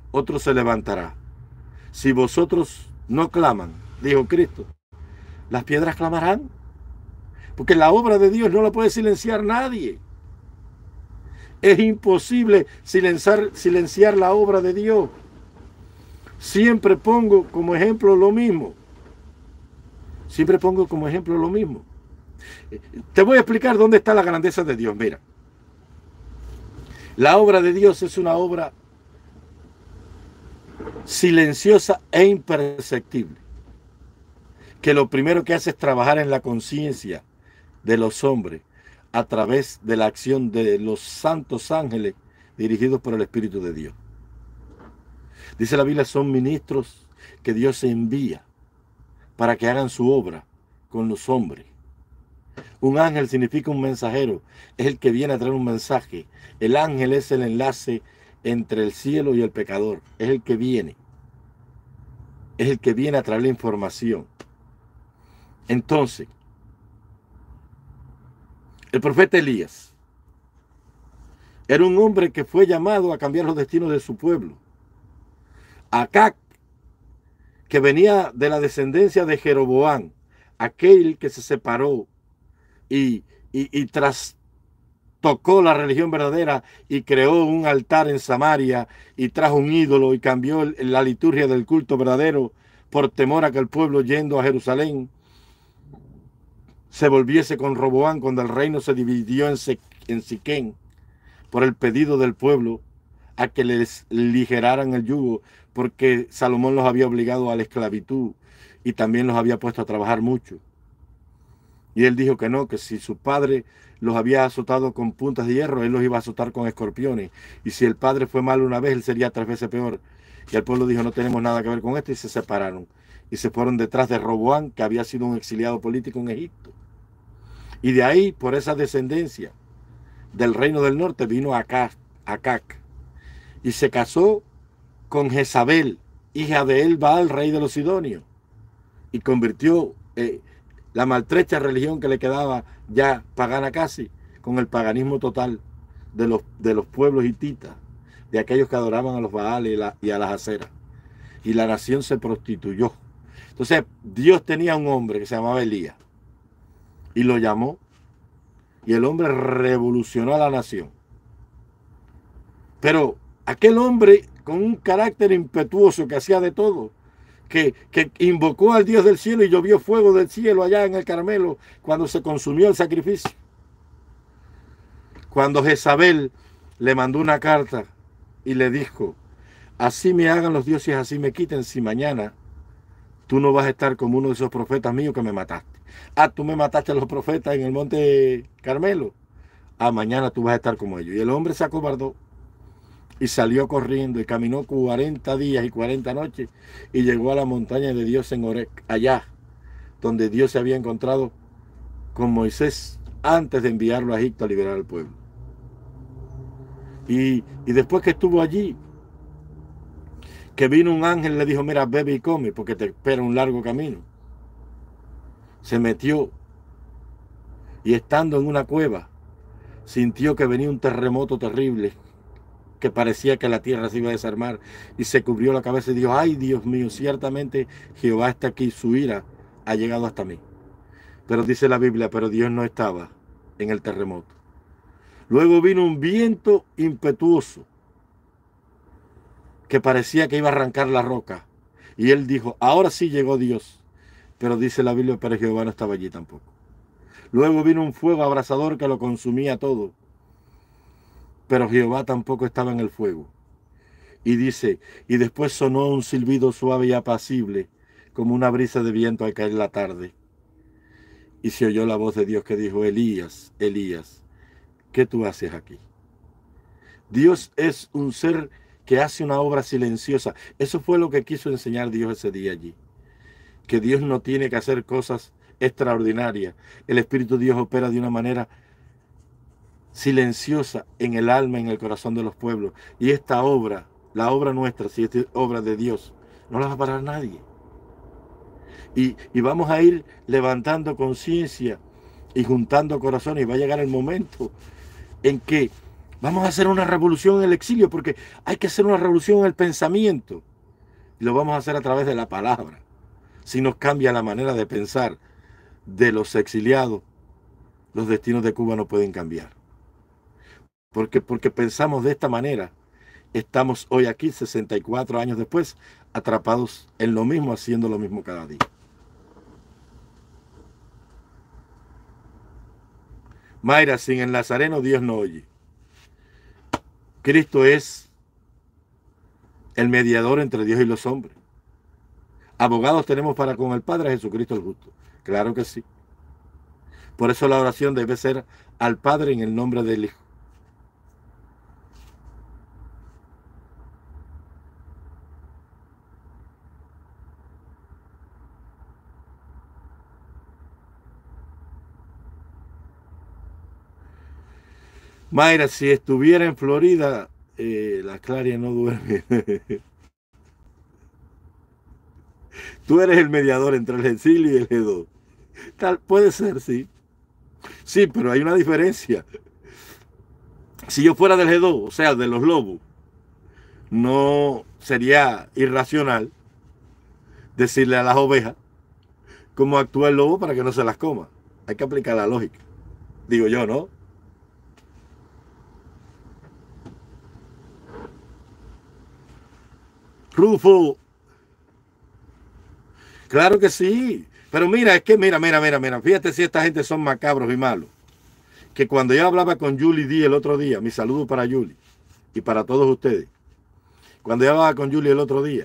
otro se levantará. Si vosotros no claman, dijo Cristo, las piedras clamarán. Porque la obra de Dios no la puede silenciar nadie. Es imposible silenciar, silenciar la obra de Dios. Siempre pongo como ejemplo lo mismo. Siempre pongo como ejemplo lo mismo. Te voy a explicar dónde está la grandeza de Dios. Mira, la obra de Dios es una obra silenciosa e imperceptible, que lo primero que hace es trabajar en la conciencia de los hombres a través de la acción de los santos ángeles dirigidos por el Espíritu de Dios. Dice la Biblia, son ministros que Dios envía para que hagan su obra con los hombres. Un ángel significa un mensajero, es el que viene a traer un mensaje. El ángel es el enlace entre el cielo y el pecador, es el que viene. Es el que viene a traer la información. Entonces, el profeta Elías era un hombre que fue llamado a cambiar los destinos de su pueblo. Acac, que venía de la descendencia de Jeroboam, aquel que se separó y, y, y trastocó la religión verdadera y creó un altar en Samaria y trajo un ídolo y cambió la liturgia del culto verdadero por temor a que el pueblo yendo a Jerusalén se volviese con Roboam cuando el reino se dividió en, en Siquén por el pedido del pueblo a que les ligeraran el yugo, porque Salomón los había obligado a la esclavitud y también los había puesto a trabajar mucho. Y él dijo que no, que si su padre los había azotado con puntas de hierro, él los iba a azotar con escorpiones. Y si el padre fue malo una vez, él sería tres veces peor. Y el pueblo dijo, no tenemos nada que ver con esto, y se separaron. Y se fueron detrás de Roboam, que había sido un exiliado político en Egipto. Y de ahí, por esa descendencia del reino del norte, vino Acac, Acac y se casó con Jezabel, hija de Elbaal, rey de los sidonios, y convirtió eh, la maltrecha religión que le quedaba ya pagana casi, con el paganismo total de los, de los pueblos hititas, de aquellos que adoraban a los Baales y, la, y a las aceras. Y la nación se prostituyó. Entonces, Dios tenía un hombre que se llamaba Elías, y lo llamó, y el hombre revolucionó a la nación. Pero aquel hombre con un carácter impetuoso que hacía de todo, que, que invocó al Dios del cielo y llovió fuego del cielo allá en el Carmelo cuando se consumió el sacrificio. Cuando Jezabel le mandó una carta y le dijo, así me hagan los dioses, así me quiten, si mañana tú no vas a estar como uno de esos profetas míos que me mataste. Ah, tú me mataste a los profetas en el monte Carmelo. Ah, mañana tú vas a estar como ellos. Y el hombre se acobardó y salió corriendo y caminó cuarenta días y cuarenta noches y llegó a la montaña de Dios en Horeb, allá donde Dios se había encontrado con Moisés antes de enviarlo a Egipto a liberar al pueblo. Y, y después que estuvo allí, que vino un ángel, le dijo, mira, bebe y come porque te espera un largo camino. Se metió y estando en una cueva, sintió que venía un terremoto terrible, que parecía que la tierra se iba a desarmar, y se cubrió la cabeza y dijo, ay Dios mío, ciertamente Jehová está aquí, su ira ha llegado hasta mí. Pero dice la Biblia, pero Dios no estaba en el terremoto. Luego vino un viento impetuoso que parecía que iba a arrancar la roca, y él dijo, ahora sí llegó Dios. Pero dice la Biblia, pero Jehová no estaba allí tampoco. Luego vino un fuego abrasador que lo consumía todo, pero Jehová tampoco estaba en el fuego. Y dice, y después sonó un silbido suave y apacible, como una brisa de viento al caer la tarde. Y se oyó la voz de Dios que dijo, Elías, Elías, ¿qué tú haces aquí? Dios es un ser que hace una obra silenciosa. Eso fue lo que quiso enseñar Dios ese día allí. Que Dios no tiene que hacer cosas extraordinarias. El Espíritu de Dios opera de una manera silenciosa en el alma, en el corazón de los pueblos. Y esta obra, la obra nuestra, si esta obra de Dios, no la va a parar nadie. Y, y vamos a ir levantando conciencia y juntando corazones. Y va a llegar el momento en que Vamos a hacer una revolución en el exilio porque hay que hacer una revolución en el pensamiento. Y lo vamos a hacer a través de la palabra. Si nos cambia la manera de pensar de los exiliados, los destinos de Cuba no pueden cambiar. Porque, porque pensamos de esta manera, estamos hoy aquí, sesenta y cuatro años después, atrapados en lo mismo, haciendo lo mismo cada día. Mayra, sin el Nazareno Dios no oye. Cristo es el mediador entre Dios y los hombres. Abogados tenemos para con el Padre, Jesucristo el justo. Claro que sí. Por eso la oración debe ser al Padre en el nombre del Hijo. Mayra, si estuviera en Florida, eh, la Claria no duerme. Tú eres el mediador entre el exilio y el G dos. Tal, puede ser, sí. Sí, pero hay una diferencia. Si yo fuera del G dos, o sea, de los lobos, no sería irracional decirle a las ovejas cómo actúa el lobo para que no se las coma. Hay que aplicar la lógica. Digo yo, ¿no? Rufo. Claro que sí. Pero mira, es que mira, mira, mira, mira. Fíjate si esta gente son macabros y malos. Que cuando yo hablaba con Julie D el otro día, mi saludo para Julie y para todos ustedes. Cuando yo hablaba con Julie el otro día,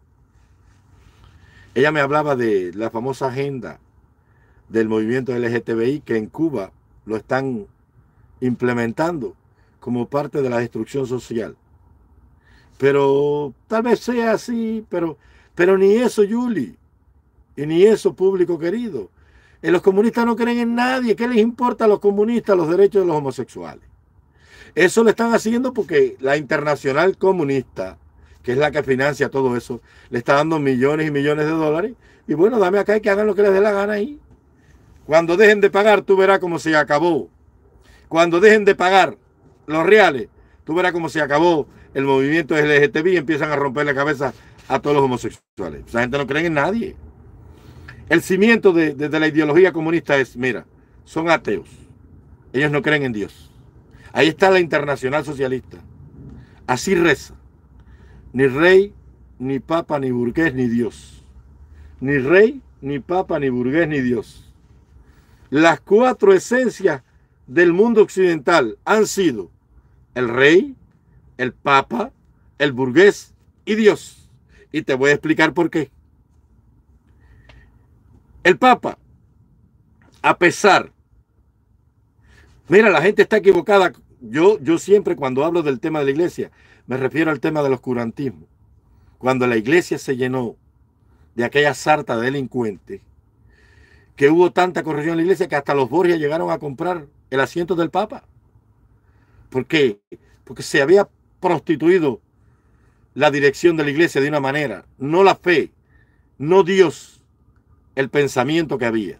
ella me hablaba de la famosa agenda del movimiento L G T B I que en Cuba lo están implementando como parte de la destrucción social. Pero tal vez sea así, pero, pero ni eso, Julie, y ni eso, público querido. Eh, los comunistas no creen en nadie. ¿Qué les importa a los comunistas los derechos de los homosexuales? Eso lo están haciendo porque la Internacional Comunista, que es la que financia todo eso, le está dando millones y millones de dólares. Y bueno, dame acá y que hagan lo que les dé la gana ahí. Cuando dejen de pagar, tú verás cómo se acabó. Cuando dejen de pagar los reales, tú verás cómo se acabó el movimiento L G T B y empiezan a romper la cabeza a todos los homosexuales. Esa gente no cree en nadie. El cimiento de, de, de la ideología comunista es, mira, son ateos. Ellos no creen en Dios. Ahí está la Internacional Socialista. Así reza. Ni rey, ni papa, ni burgués, ni Dios. Ni rey, ni papa, ni burgués, ni Dios. Las cuatro esencias del mundo occidental han sido el rey, el papa, el burgués y Dios. Y te voy a explicar por qué. El papa, a pesar, mira, la gente está equivocada. Yo, yo siempre cuando hablo del tema de la iglesia, me refiero al tema del oscurantismo. Cuando la iglesia se llenó de aquella sarta de delincuentes, que hubo tanta corrupción en la iglesia que hasta los Borgia llegaron a comprar el asiento del papa. ¿Por qué? Porque se había prostituido la dirección de la iglesia de una manera, no la fe, no Dios, el pensamiento que había.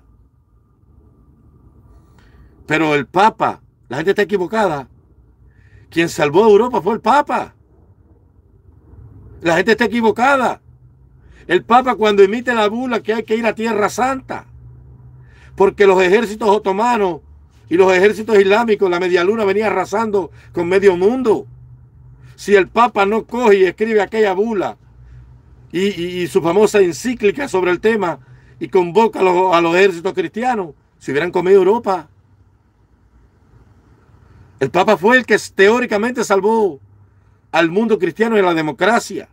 Pero el Papa, la gente está equivocada. Quien salvó a Europa fue el Papa. La gente está equivocada. El Papa cuando emite la bula que hay que ir a Tierra Santa, porque los ejércitos otomanos y los ejércitos islámicos, la media luna venía arrasando con medio mundo. Si el Papa no coge y escribe aquella bula y, y, y su famosa encíclica sobre el tema y convoca a los, a los ejércitos cristianos, se hubieran comido Europa. El Papa fue el que teóricamente salvó al mundo cristiano y a la democracia.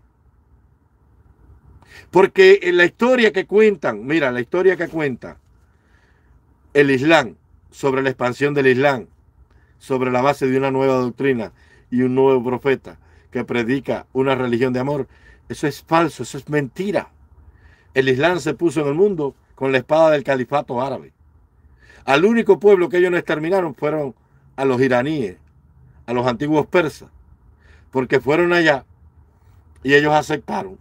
Porque en la historia que cuentan, mira, la historia que cuenta el Islam, sobre la expansión del Islam, sobre la base de una nueva doctrina y un nuevo profeta que predica una religión de amor, eso es falso, eso es mentira. El Islam se puso en el mundo con la espada del califato árabe. Al único pueblo que ellos no exterminaron fueron a los iraníes, a los antiguos persas, porque fueron allá y ellos aceptaron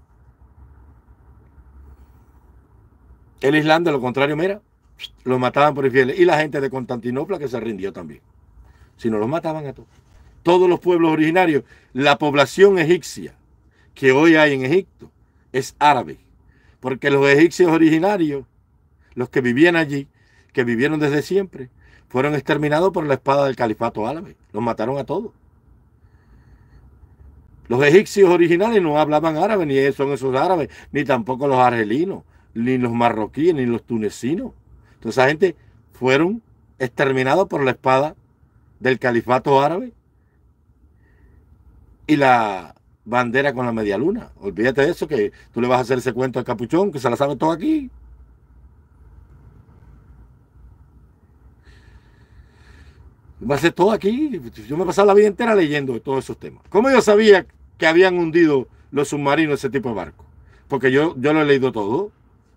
el Islam. De lo contrario, mira, los mataban por infieles. Y la gente de Constantinopla que se rindió también. Si no, los mataban a todos. todos los pueblos originarios, la población egipcia que hoy hay en Egipto es árabe, porque los egipcios originarios, los que vivían allí, que vivieron desde siempre, fueron exterminados por la espada del califato árabe. Los mataron a todos. Los egipcios originales no hablaban árabe, ni son esos árabes, ni tampoco los argelinos, ni los marroquíes, ni los tunecinos. Entonces esa gente fueron exterminados por la espada del califato árabe y la bandera con la media luna. Olvídate de eso, que tú le vas a hacer ese cuento al capuchón, que se la sabe todo aquí. Va a ser todo aquí. Yo me he pasado la vida entera leyendo de todos esos temas. ¿Cómo yo sabía que habían hundido los submarinos ese tipo de barcos? Porque yo, yo lo he leído todo.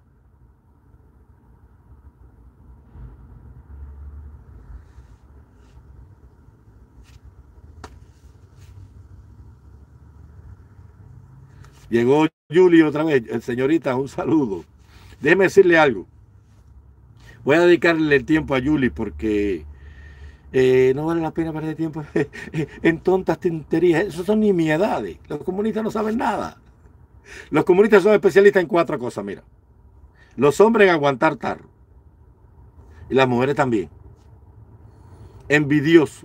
Llegó Julie otra vez. Señorita, un saludo. Déjeme decirle algo. Voy a dedicarle el tiempo a Julie porque eh, no vale la pena perder tiempo en tontas tonterías. Eso son nimiedades. Los comunistas no saben nada. Los comunistas son especialistas en cuatro cosas, mira. Los hombres en aguantar tarro. Y las mujeres también. Envidiosos.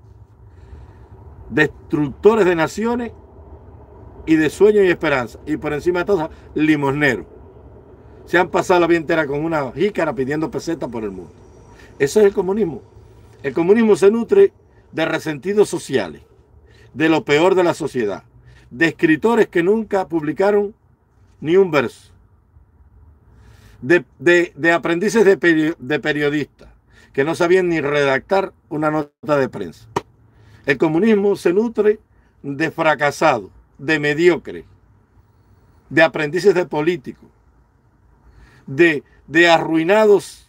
Destructores de naciones y de sueños y esperanza. Y por encima de todo, limosneros. Se han pasado la vida entera con una jícara pidiendo pesetas por el mundo. Eso es el comunismo. El comunismo se nutre de resentidos sociales, de lo peor de la sociedad, de escritores que nunca publicaron ni un verso, de, de, de aprendices de, peri de periodistas que no sabían ni redactar una nota de prensa. El comunismo se nutre de fracasados, de mediocres, de aprendices de políticos, de, de arruinados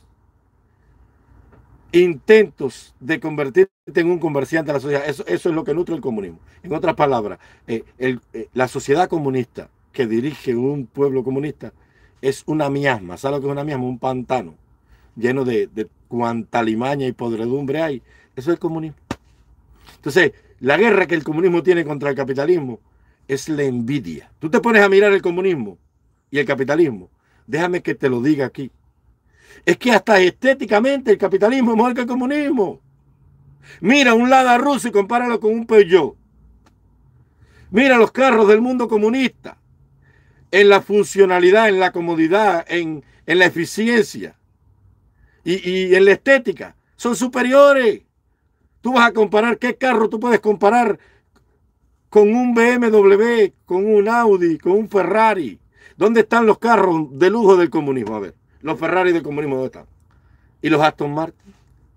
intentos de convertirte en un comerciante de la sociedad. Eso, eso es lo que nutre el comunismo. En otras palabras, eh, el, eh, la sociedad comunista que dirige un pueblo comunista es una miasma. ¿Sabes lo que es una miasma? Un pantano lleno de, de cuanta limaña y podredumbre hay. Eso es el comunismo. Entonces, la guerra que el comunismo tiene contra el capitalismo es la envidia. Tú te pones a mirar el comunismo y el capitalismo. Déjame que te lo diga aquí. Es que hasta estéticamente el capitalismo es mejor que el comunismo. Mira un Lada ruso y compáralo con un Peugeot. Mira los carros del mundo comunista. En la funcionalidad, en la comodidad, en, en la eficiencia y, y en la estética. Son superiores. Tú vas a comparar, ¿qué carro tú puedes comparar con un B M W, con un Audi, con un Ferrari? ¿Dónde están los carros de lujo del comunismo? A ver, los Ferrari del comunismo, ¿dónde están? ¿Y los Aston Martin?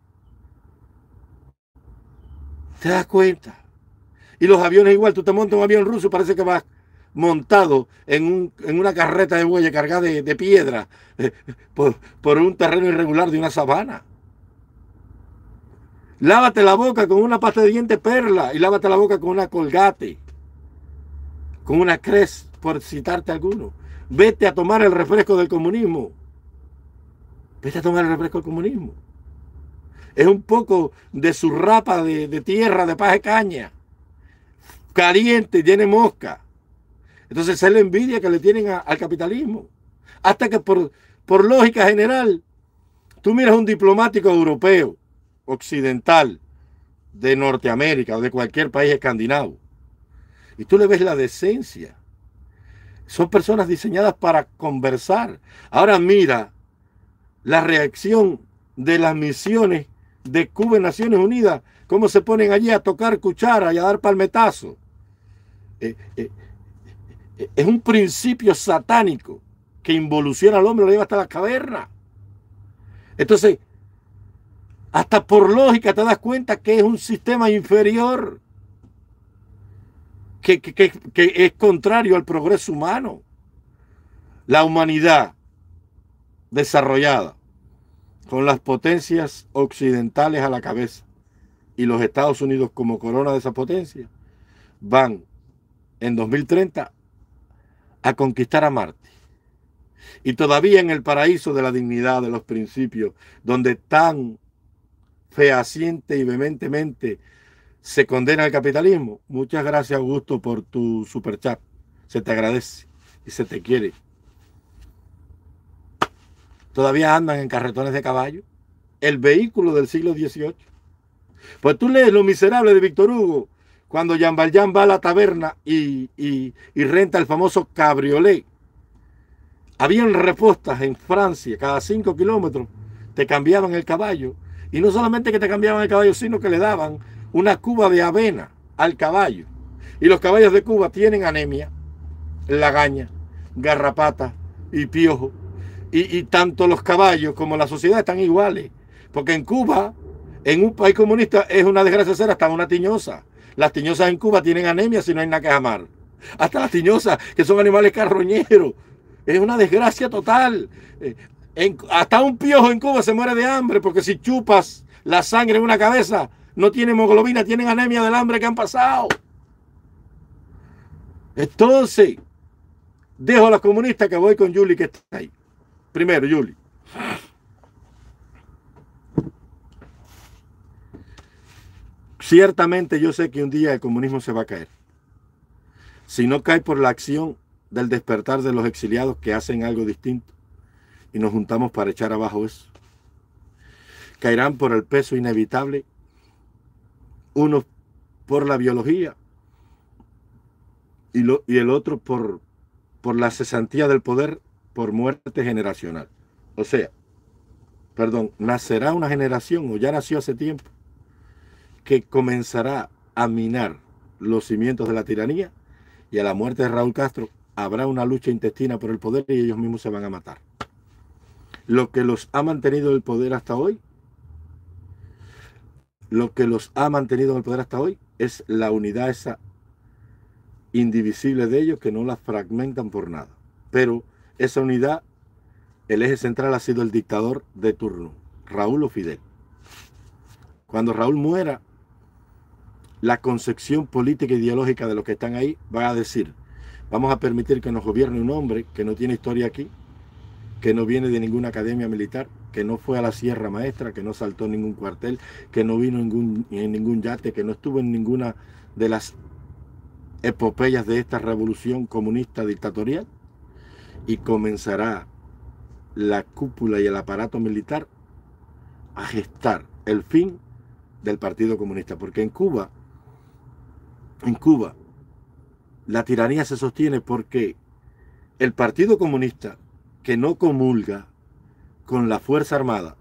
¿Te das cuenta? Y los aviones igual, tú te montas un avión ruso y parece que vas montado en, un, en una carreta de bueyes cargada de, de piedra eh, por, por un terreno irregular de una sabana. Lávate la boca con una pasta de dientes Perla y lávate la boca con una Colgate, con una Crest, por citarte alguno. Vete a tomar el refresco del comunismo. Vete a tomar el refresco del comunismo. Es un poco de su rapa de, de tierra, de paja de caña, caliente, llena de mosca. Entonces es la envidia que le tienen a, al capitalismo. Hasta que por, por lógica general, tú miras un diplomático europeo, occidental, de Norteamérica o de cualquier país escandinavo, y tú le ves la decencia. Son personas diseñadas para conversar. Ahora mira la reacción de las misiones de Cuba en Naciones Unidas, cómo se ponen allí a tocar cuchara y a dar palmetazos. Eh, eh, eh, es un principio satánico que involuciona al hombre, lo lleva hasta la caverna. Entonces, hasta por lógica te das cuenta que es un sistema inferior, que, que, que, que es contrario al progreso humano. La humanidad desarrollada, con las potencias occidentales a la cabeza y los Estados Unidos como corona de esa potencia, van en dos mil treinta a conquistar a Marte. Y todavía en el paraíso de la dignidad, de los principios, donde tan fehaciente y vehementemente se condena al capitalismo. Muchas gracias, Augusto, por tu superchat. Se te agradece y se te quiere. Todavía andan en carretones de caballo. El vehículo del siglo dieciocho. Pues tú lees Los Miserables de Víctor Hugo, cuando Jean Valjean va a la taberna y, y, y renta el famoso cabriolet. Habían repostas en Francia, cada cinco kilómetros te cambiaban el caballo. Y no solamente que te cambiaban el caballo, sino que le daban una cuba de avena al caballo. Y los caballos de Cuba tienen anemia, lagaña, garrapata y piojo. Y, y tanto los caballos como la sociedad están iguales. Porque en Cuba, en un país comunista, es una desgracia ser hasta una tiñosa. Las tiñosas en Cuba tienen anemia si no hay nada que amar. Hasta las tiñosas, que son animales carroñeros. Es una desgracia total. En, hasta un piojo en Cuba se muere de hambre, porque si chupas la sangre en una cabeza, no tienen hemoglobina, tienen anemia del hambre que han pasado. Entonces, dejo a los comunistas que voy con Yuli, que está ahí. Primero, Yuli. Ciertamente yo sé que un día el comunismo se va a caer. Si no cae por la acción del despertar de los exiliados que hacen algo distinto y nos juntamos para echar abajo eso. Caerán por el peso inevitable, unos por la biología y, lo, y el otro por, por la cesantía del poder por muerte generacional. O sea, perdón, nacerá una generación, o ya nació hace tiempo, que comenzará a minar los cimientos de la tiranía, y a la muerte de Raúl Castro habrá una lucha intestina por el poder y ellos mismos se van a matar. Lo que los ha mantenido en el poder hasta hoy, lo que los ha mantenido en el poder hasta hoy es la unidad esa indivisible de ellos, que no la fragmentan por nada. Pero esa unidad, el eje central ha sido el dictador de turno, Raúl o Fidel. Cuando Raúl muera, la concepción política e ideológica de los que están ahí va a decir: vamos a permitir que nos gobierne un hombre que no tiene historia aquí, que no viene de ninguna academia militar, que no fue a la Sierra Maestra, que no saltó ningún cuartel, que no vino en ningún, en ningún yate, que no estuvo en ninguna de las epopeyas de esta revolución comunista dictatorial, y comenzará la cúpula y el aparato militar a gestar el fin del Partido Comunista. Porque en Cuba, en Cuba, la tiranía se sostiene porque el Partido Comunista, que no comulga con la Fuerza Armada,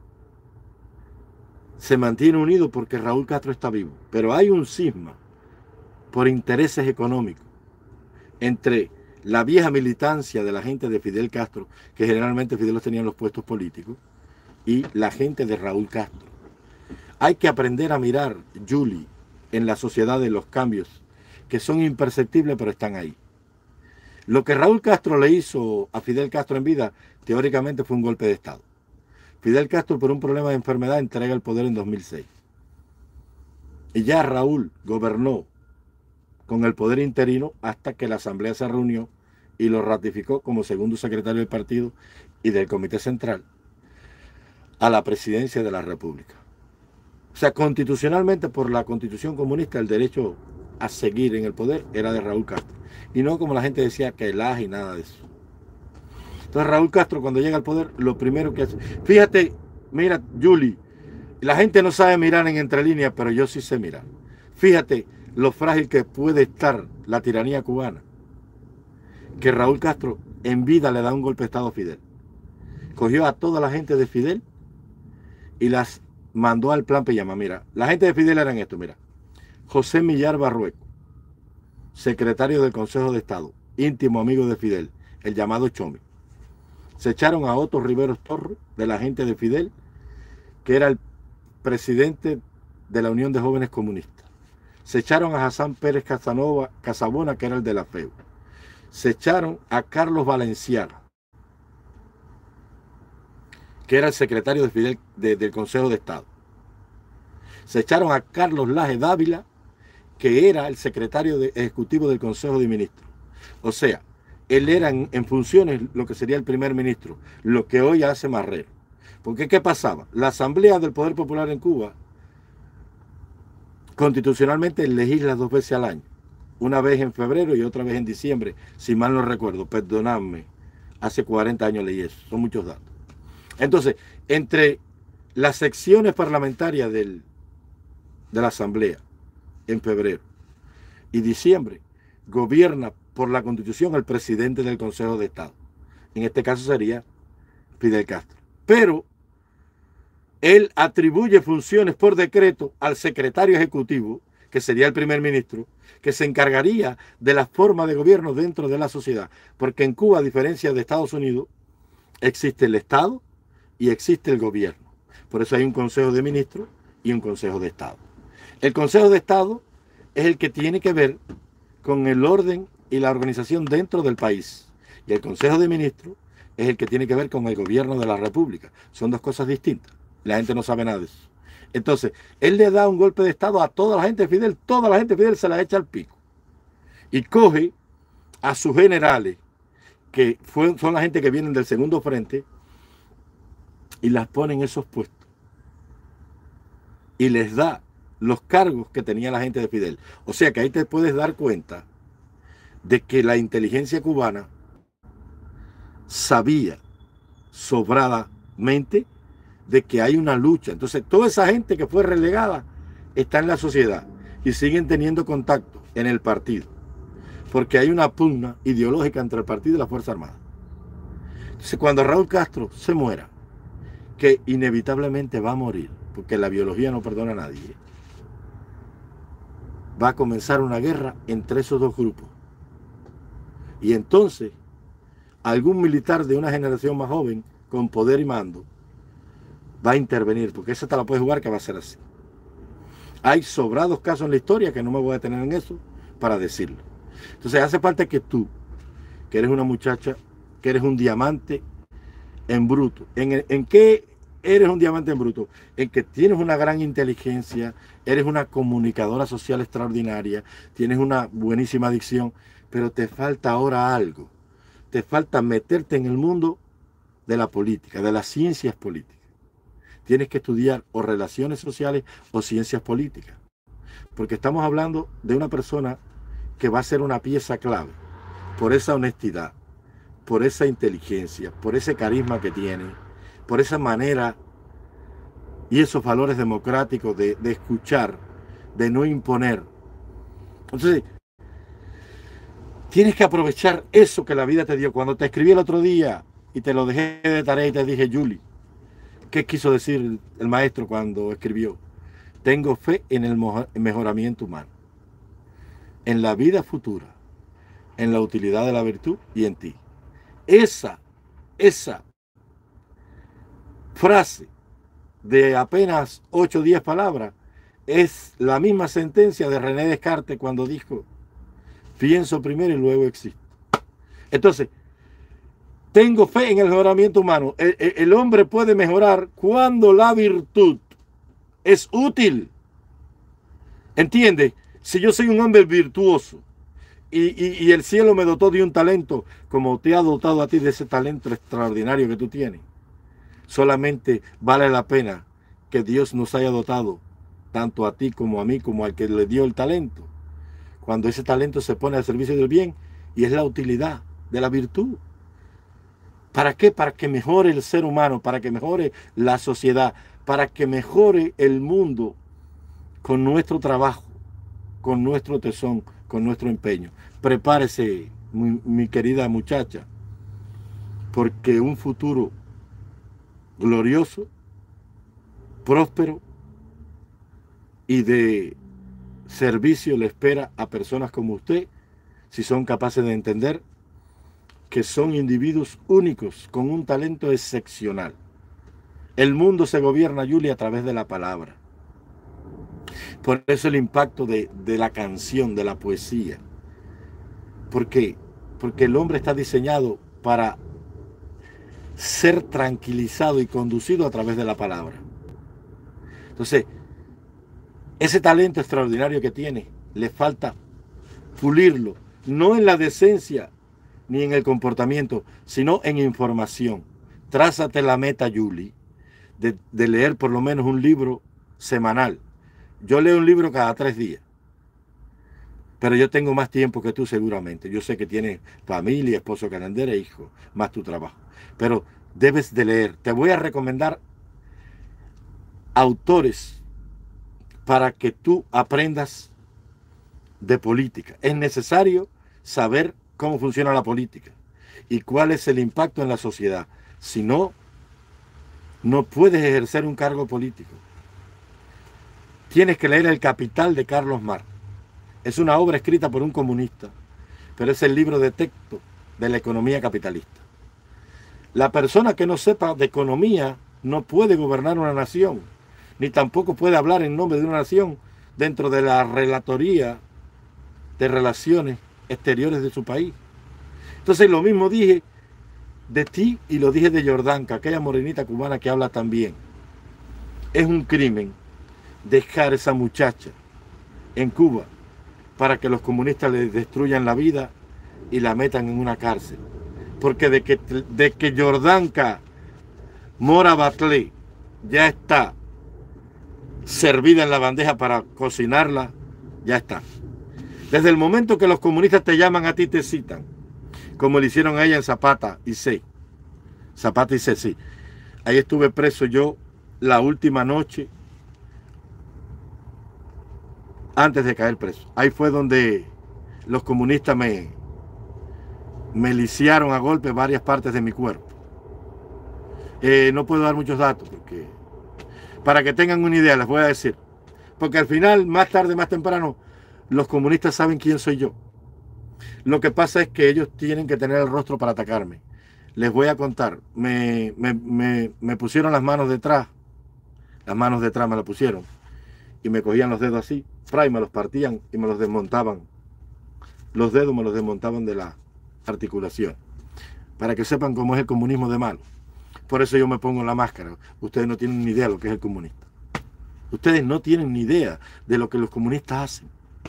se mantiene unido porque Raúl Castro está vivo. Pero hay un cisma por intereses económicos entre la vieja militancia de la gente de Fidel Castro, que generalmente Fidel los tenía en los puestos políticos, y la gente de Raúl Castro. Hay que aprender a mirar, Yuli, en la sociedad de los cambios que son imperceptibles pero están ahí. Lo que Raúl Castro le hizo a Fidel Castro en vida, teóricamente fue un golpe de Estado. Fidel Castro, por un problema de enfermedad, entrega el poder en dos mil seis. Y ya Raúl gobernó con el poder interino hasta que la Asamblea se reunió y lo ratificó como segundo secretario del partido y del Comité Central a la presidencia de la República. O sea, constitucionalmente, por la Constitución comunista, el derecho a seguir en el poder era de Raúl Castro. Y no como la gente decía, que el A J y nada de eso. Entonces Raúl Castro, cuando llega al poder, lo primero que hace... Fíjate, mira, Yuli, la gente no sabe mirar en entre líneas, pero yo sí sé mirar. Fíjate lo frágil que puede estar la tiranía cubana. Que Raúl Castro en vida le da un golpe de Estado a Fidel. Cogió a toda la gente de Fidel y las mandó al plan Pijama. Mira, la gente de Fidel eran esto, mira. José Millar Barrueco, secretario del Consejo de Estado, íntimo amigo de Fidel, el llamado Chomi. Se echaron a Otto Riveros Torres, de la gente de Fidel, que era el presidente de la Unión de Jóvenes Comunistas. Se echaron a Hassan Pérez Casanova, Casabona, que era el de la F E U. Se echaron a Carlos Valenciano, que era el secretario de Fidel, de, del Consejo de Estado. Se echaron a Carlos Laje Dávila, que era el secretario de, ejecutivo del Consejo de Ministros. O sea, él era en, en funciones lo que sería el primer ministro, lo que hoy hace Marrero. Porque ¿qué pasaba? La Asamblea del Poder Popular en Cuba constitucionalmente legisla dos veces al año. Una vez en febrero y otra vez en diciembre, si mal no recuerdo, perdonadme, hace cuarenta años leí eso, son muchos datos. Entonces, entre las secciones parlamentarias del, de la Asamblea en febrero y diciembre, gobierna por la Constitución el presidente del Consejo de Estado. En este caso sería Fidel Castro. Pero él atribuye funciones por decreto al secretario ejecutivo, que sería el primer ministro, que se encargaría de la forma de gobierno dentro de la sociedad. Porque en Cuba, a diferencia de Estados Unidos, existe el Estado y existe el gobierno. Por eso hay un Consejo de Ministros y un Consejo de Estado. El Consejo de Estado es el que tiene que ver con el orden y la organización dentro del país. Y el Consejo de Ministros es el que tiene que ver con el gobierno de la República. Son dos cosas distintas. La gente no sabe nada de eso. Entonces, él le da un golpe de Estado a toda la gente de Fidel, toda la gente de Fidel se la echa al pico. Y coge a sus generales, que fue, son la gente que vienen del segundo frente, y las pone en esos puestos. Y les da los cargos que tenía la gente de Fidel. O sea que ahí te puedes dar cuenta de que la inteligencia cubana sabía sobradamente de que hay una lucha. Entonces, toda esa gente que fue relegada está en la sociedad y siguen teniendo contacto en el partido, porque hay una pugna ideológica entre el partido y la Fuerza Armada. Entonces, cuando Raúl Castro se muera, que inevitablemente va a morir, porque la biología no perdona a nadie, va a comenzar una guerra entre esos dos grupos. Y entonces, algún militar de una generación más joven, con poder y mando, va a intervenir, porque esa te la puedes jugar que va a ser así. Hay sobrados casos en la historia que no me voy a detener en eso para decirlo. Entonces hace falta que tú, que eres una muchacha, que eres un diamante en bruto. ¿En, en qué eres un diamante en bruto? En que tienes una gran inteligencia, eres una comunicadora social extraordinaria, tienes una buenísima dicción, pero te falta ahora algo. Te falta meterte en el mundo de la política, de las ciencias políticas. Tienes que estudiar o relaciones sociales o ciencias políticas. Porque estamos hablando de una persona que va a ser una pieza clave por esa honestidad, por esa inteligencia, por ese carisma que tiene, por esa manera y esos valores democráticos de, de escuchar, de no imponer. Entonces, tienes que aprovechar eso que la vida te dio. Cuando te escribí el otro día y te lo dejé de tarea y te dije, Julie, ¿qué quiso decir el maestro cuando escribió? Tengo fe en el mejoramiento humano, en la vida futura, en la utilidad de la virtud y en ti. Esa, esa frase de apenas ocho o diez palabras es la misma sentencia de René Descartes cuando dijo, pienso primero y luego existo. Entonces, tengo fe en el mejoramiento humano. El, el, el hombre puede mejorar cuando la virtud es útil. ¿Entiendes? Si yo soy un hombre virtuoso y, y, y el cielo me dotó de un talento como te ha dotado a ti de ese talento extraordinario que tú tienes, solamente vale la pena que Dios nos haya dotado tanto a ti como a mí como al que le dio el talento. Cuando ese talento se pone al servicio del bien y es la utilidad de la virtud. ¿Para qué? Para que mejore el ser humano, para que mejore la sociedad, para que mejore el mundo con nuestro trabajo, con nuestro tesón, con nuestro empeño. Prepárese, mi, mi querida muchacha, porque un futuro glorioso, próspero y de servicio le espera a personas como usted, si son capaces de entender que son individuos únicos con un talento excepcional. El mundo se gobierna, Julia, a través de la palabra. Por eso el impacto de, de la canción, de la poesía. ¿Por qué? Porque el hombre está diseñado para ser tranquilizado y conducido a través de la palabra. Entonces, ese talento extraordinario que tiene, le falta pulirlo, no en la decencia ni en el comportamiento, sino en información. Trázate la meta, Julie, de, de leer por lo menos un libro semanal. yo leo un libro cada tres días, pero yo tengo más tiempo que tú seguramente. Yo sé que tienes familia, esposo que atender e hijos, más tu trabajo. Pero debes de leer. Te voy a recomendar autores para que tú aprendas de política. Es necesario saber cómo funciona la política y cuál es el impacto en la sociedad. Si no, no puedes ejercer un cargo político. Tienes que leer El Capital de Carlos Marx. Es una obra escrita por un comunista, pero es el libro de texto de la economía capitalista. La persona que no sepa de economía no puede gobernar una nación, ni tampoco puede hablar en nombre de una nación dentro de la relatoría de relaciones exteriores de su país. Entonces lo mismo dije de ti y lo dije de Jordanka, aquella morenita cubana que habla tan bien. Es un crimen dejar a esa muchacha en Cuba para que los comunistas le destruyan la vida y la metan en una cárcel. Porque de que, de que Jordanka Mora Batlé ya está servida en la bandeja para cocinarla, ya está. Desde el momento que los comunistas te llaman a ti, te citan, como le hicieron a ella en Zapata y C. Zapata y C, sí. Ahí estuve preso yo la última noche antes de caer preso. Ahí fue donde los comunistas me, me lisiaron a golpe varias partes de mi cuerpo. Eh, no puedo dar muchos datos porque para que tengan una idea les voy a decir. Porque al final, más tarde, más temprano, los comunistas saben quién soy yo. Lo que pasa es que ellos tienen que tener el rostro para atacarme. Les voy a contar. Me, me, me, me pusieron las manos detrás. Las manos detrás me las pusieron. Y me cogían los dedos así. Y me los partían y me los desmontaban. Los dedos me los desmontaban de la articulación. Para que sepan cómo es el comunismo de malo. Por eso yo me pongo la máscara. Ustedes no tienen ni idea de lo que es el comunista. Ustedes no tienen ni idea de lo que los comunistas hacen.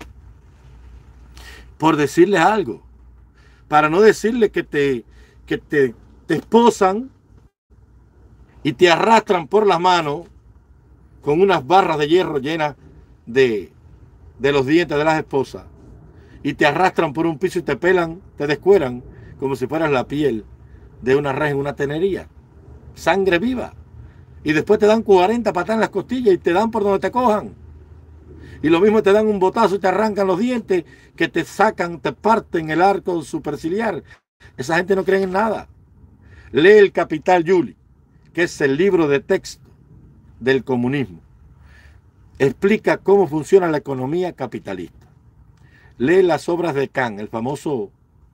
Por decirles algo. Para no decirles que te, que te, te esposan y te arrastran por las manos con unas barras de hierro llenas de, de los dientes de las esposas. Y te arrastran por un piso y te pelan, te descueran, como si fueras la piel de una res en una tenería. Sangre viva. Y después te dan cuarenta patadas en las costillas y te dan por donde te cojan. Y lo mismo te dan un botazo y te arrancan los dientes, que te sacan, te parten el arco superciliar. Esa gente no cree en nada. Lee El Capital, Yuli, que es el libro de texto del comunismo. Explica cómo funciona la economía capitalista. Lee las obras de Kant, el famoso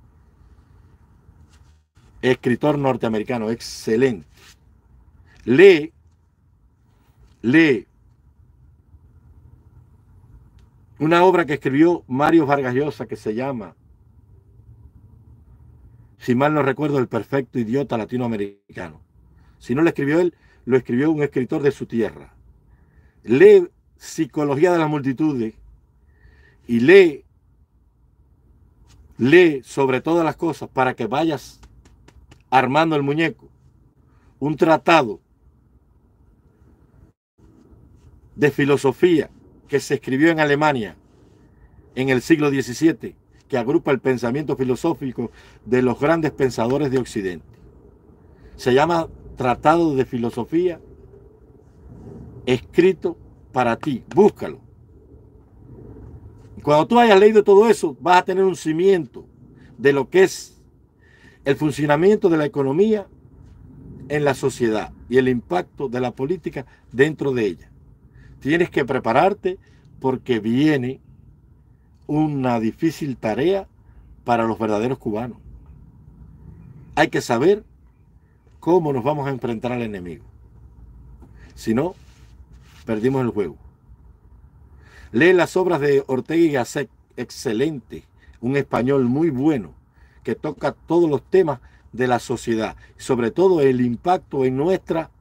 escritor norteamericano, excelente. Lee, lee una obra que escribió Mario Vargas Llosa que se llama, si mal no recuerdo, El perfecto idiota latinoamericano. Si no lo escribió él, lo escribió un escritor de su tierra. Lee Psicología de las Multitudes y lee, lee sobre todas las cosas para que vayas armando el muñeco. Un tratado de filosofía que se escribió en Alemania en el siglo diecisiete, que agrupa el pensamiento filosófico de los grandes pensadores de Occidente. Se llama Tratado de Filosofía, escrito para ti. Búscalo. Cuando tú hayas leído todo eso, vas a tener un cimiento de lo que es el funcionamiento de la economía en la sociedad y el impacto de la política dentro de ella. Tienes que prepararte porque viene una difícil tarea para los verdaderos cubanos. Hay que saber cómo nos vamos a enfrentar al enemigo. Si no, perdimos el juego. Lee las obras de Ortega y Gasset, excelente, un español muy bueno, que toca todos los temas de la sociedad, sobre todo el impacto en nuestra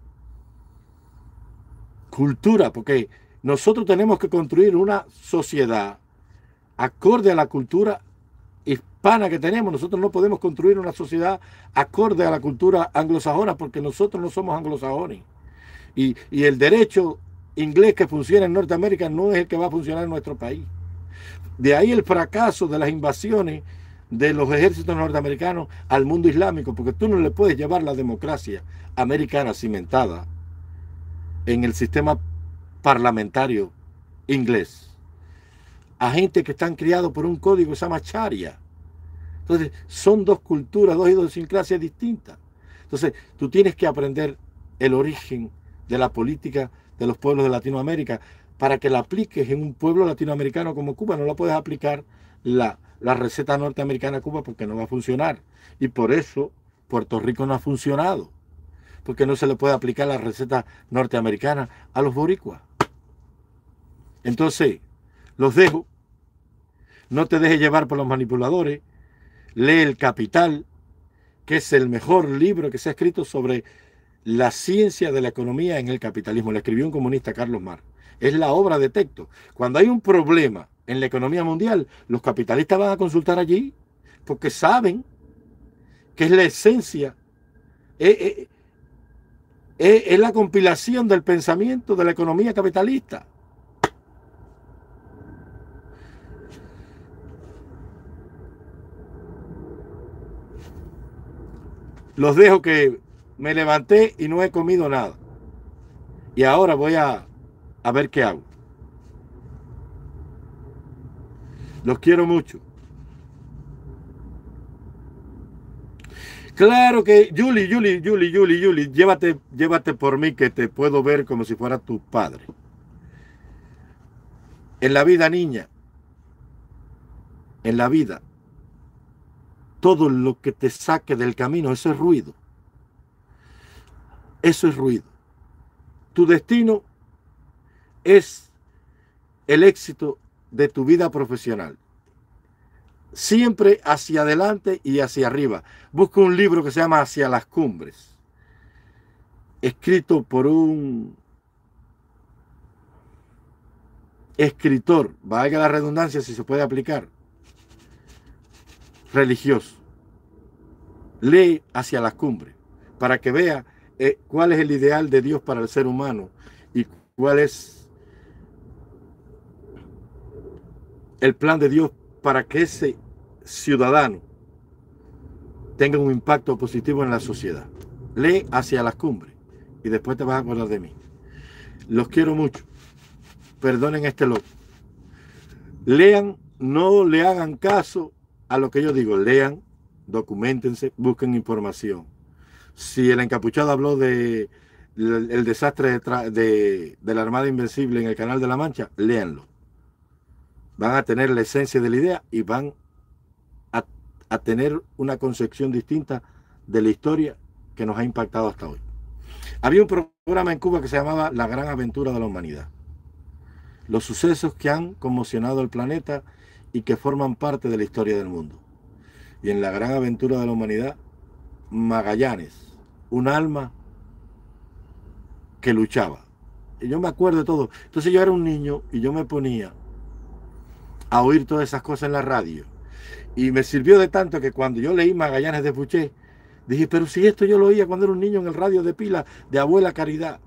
cultura, porque nosotros tenemos que construir una sociedad acorde a la cultura hispana que tenemos. Nosotros no podemos construir una sociedad acorde a la cultura anglosajona, porque nosotros no somos anglosajones. Y, y el derecho inglés que funciona en Norteamérica no es el que va a funcionar en nuestro país. De ahí el fracaso de las invasiones de los ejércitos norteamericanos al mundo islámico, porque tú no le puedes llevar la democracia americana cimentada en el sistema parlamentario inglés a gente que están criados por un código que se llama Sharia. Entonces, son dos culturas, dos idiosincrasias distintas. Entonces, tú tienes que aprender el origen de la política de los pueblos de Latinoamérica para que la apliques en un pueblo latinoamericano como Cuba. No la puedes aplicar la, la receta norteamericana a Cuba porque no va a funcionar. Y por eso Puerto Rico no ha funcionado, porque no se le puede aplicar la receta norteamericana a los boricuas. Entonces, los dejo. No te dejes llevar por los manipuladores. Lee El Capital, que es el mejor libro que se ha escrito sobre la ciencia de la economía en el capitalismo. Lo escribió un comunista, Carlos Marx. Es la obra de texto. Cuando hay un problema en la economía mundial, los capitalistas van a consultar allí, porque saben que es la esencia, es, es, es, es la compilación del pensamiento de la economía capitalista. Los dejo, que me levanté y no he comido nada. Y ahora voy a, a ver qué hago. Los quiero mucho. Claro que, Julie, Julie, Julie, Julie, Julie, llévate, llévate por mí, que te puedo ver como si fuera tu padre. En la vida, niña, en la vida, todo lo que te saque del camino, eso es ruido. Eso es ruido. Tu destino es el éxito de tu vida profesional. Siempre hacia adelante y hacia arriba. Busca un libro que se llama Hacia las Cumbres, escrito por un escritor, valga la redundancia si se puede aplicar, religioso. Lee Hacia las Cumbres para que vea eh, cuál es el ideal de Dios para el ser humano y cuál es el plan de Dios para que ese ciudadano tenga un impacto positivo en la sociedad. Lee Hacia las Cumbres y después te vas a acordar de mí. Los quiero mucho. Perdonen este loco. Lean, no le hagan caso a lo que yo digo. Lean, documentense, busquen información. Si el encapuchado habló de el, el desastre de, de, de la Armada Invencible en el Canal de la Mancha, léanlo. Van a tener la esencia de la idea y van a, a tener una concepción distinta de la historia que nos ha impactado hasta hoy. Había un programa en Cuba que se llamaba La Gran Aventura de la Humanidad. Los sucesos que han conmocionado el planeta y que forman parte de la historia del mundo. Y en La Gran Aventura de la Humanidad, Magallanes, un alma que luchaba. Y yo me acuerdo de todo. Entonces yo era un niño y yo me ponía a oír todas esas cosas en la radio. Y me sirvió de tanto que cuando yo leí Magallanes de Fuché, dije, pero si esto yo lo oía cuando era un niño en el radio de pila de Abuela Caridad.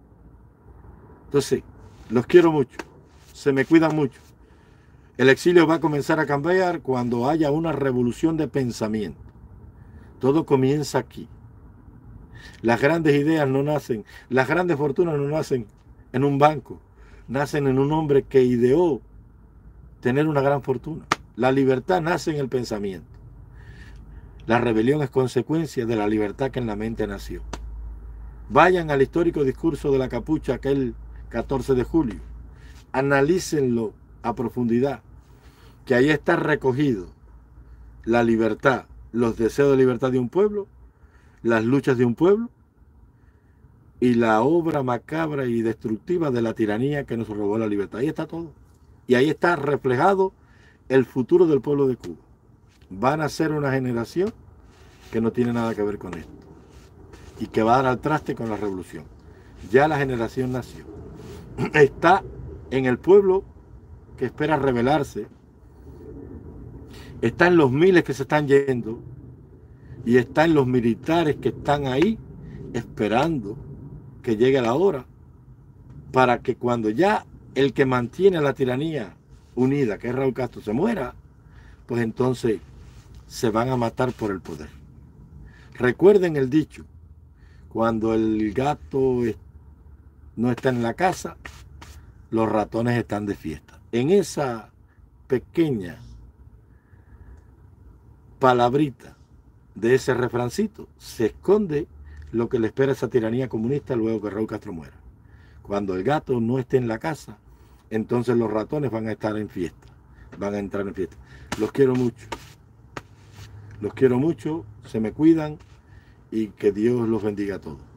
Entonces, los quiero mucho. Se me cuidan mucho. El exilio va a comenzar a cambiar cuando haya una revolución de pensamiento. Todo comienza aquí. Las grandes ideas no nacen, las grandes fortunas no nacen en un banco, nacen en un hombre que ideó tener una gran fortuna. La libertad nace en el pensamiento. La rebelión es consecuencia de la libertad que en la mente nació. Vayan al histórico discurso de la capucha aquel catorce de julio. Analícenlo a profundidad, que ahí está recogido la libertad, los deseos de libertad de un pueblo, las luchas de un pueblo y la obra macabra y destructiva de la tiranía que nos robó la libertad. Ahí está todo. Y ahí está reflejado el futuro del pueblo de Cuba. Van a ser una generación que no tiene nada que ver con esto y que va a dar al traste con la revolución. Ya la generación nació. Está en el pueblo que espera rebelarse. Está en los miles que se están yendo. Y está en los militares que están ahí esperando que llegue la hora para que cuando ya el que mantiene la tiranía unida, que es Raúl Castro, se muera, pues entonces se van a matar por el poder. Recuerden el dicho, cuando el gato no está en la casa, los ratones están de fiesta. En esa pequeña palabrita de ese refrancito se esconde lo que le espera a esa tiranía comunista luego que Raúl Castro muera. Cuando el gato no esté en la casa, entonces los ratones van a estar en fiesta, van a entrar en fiesta. Los quiero mucho, los quiero mucho, se me cuidan y que Dios los bendiga a todos.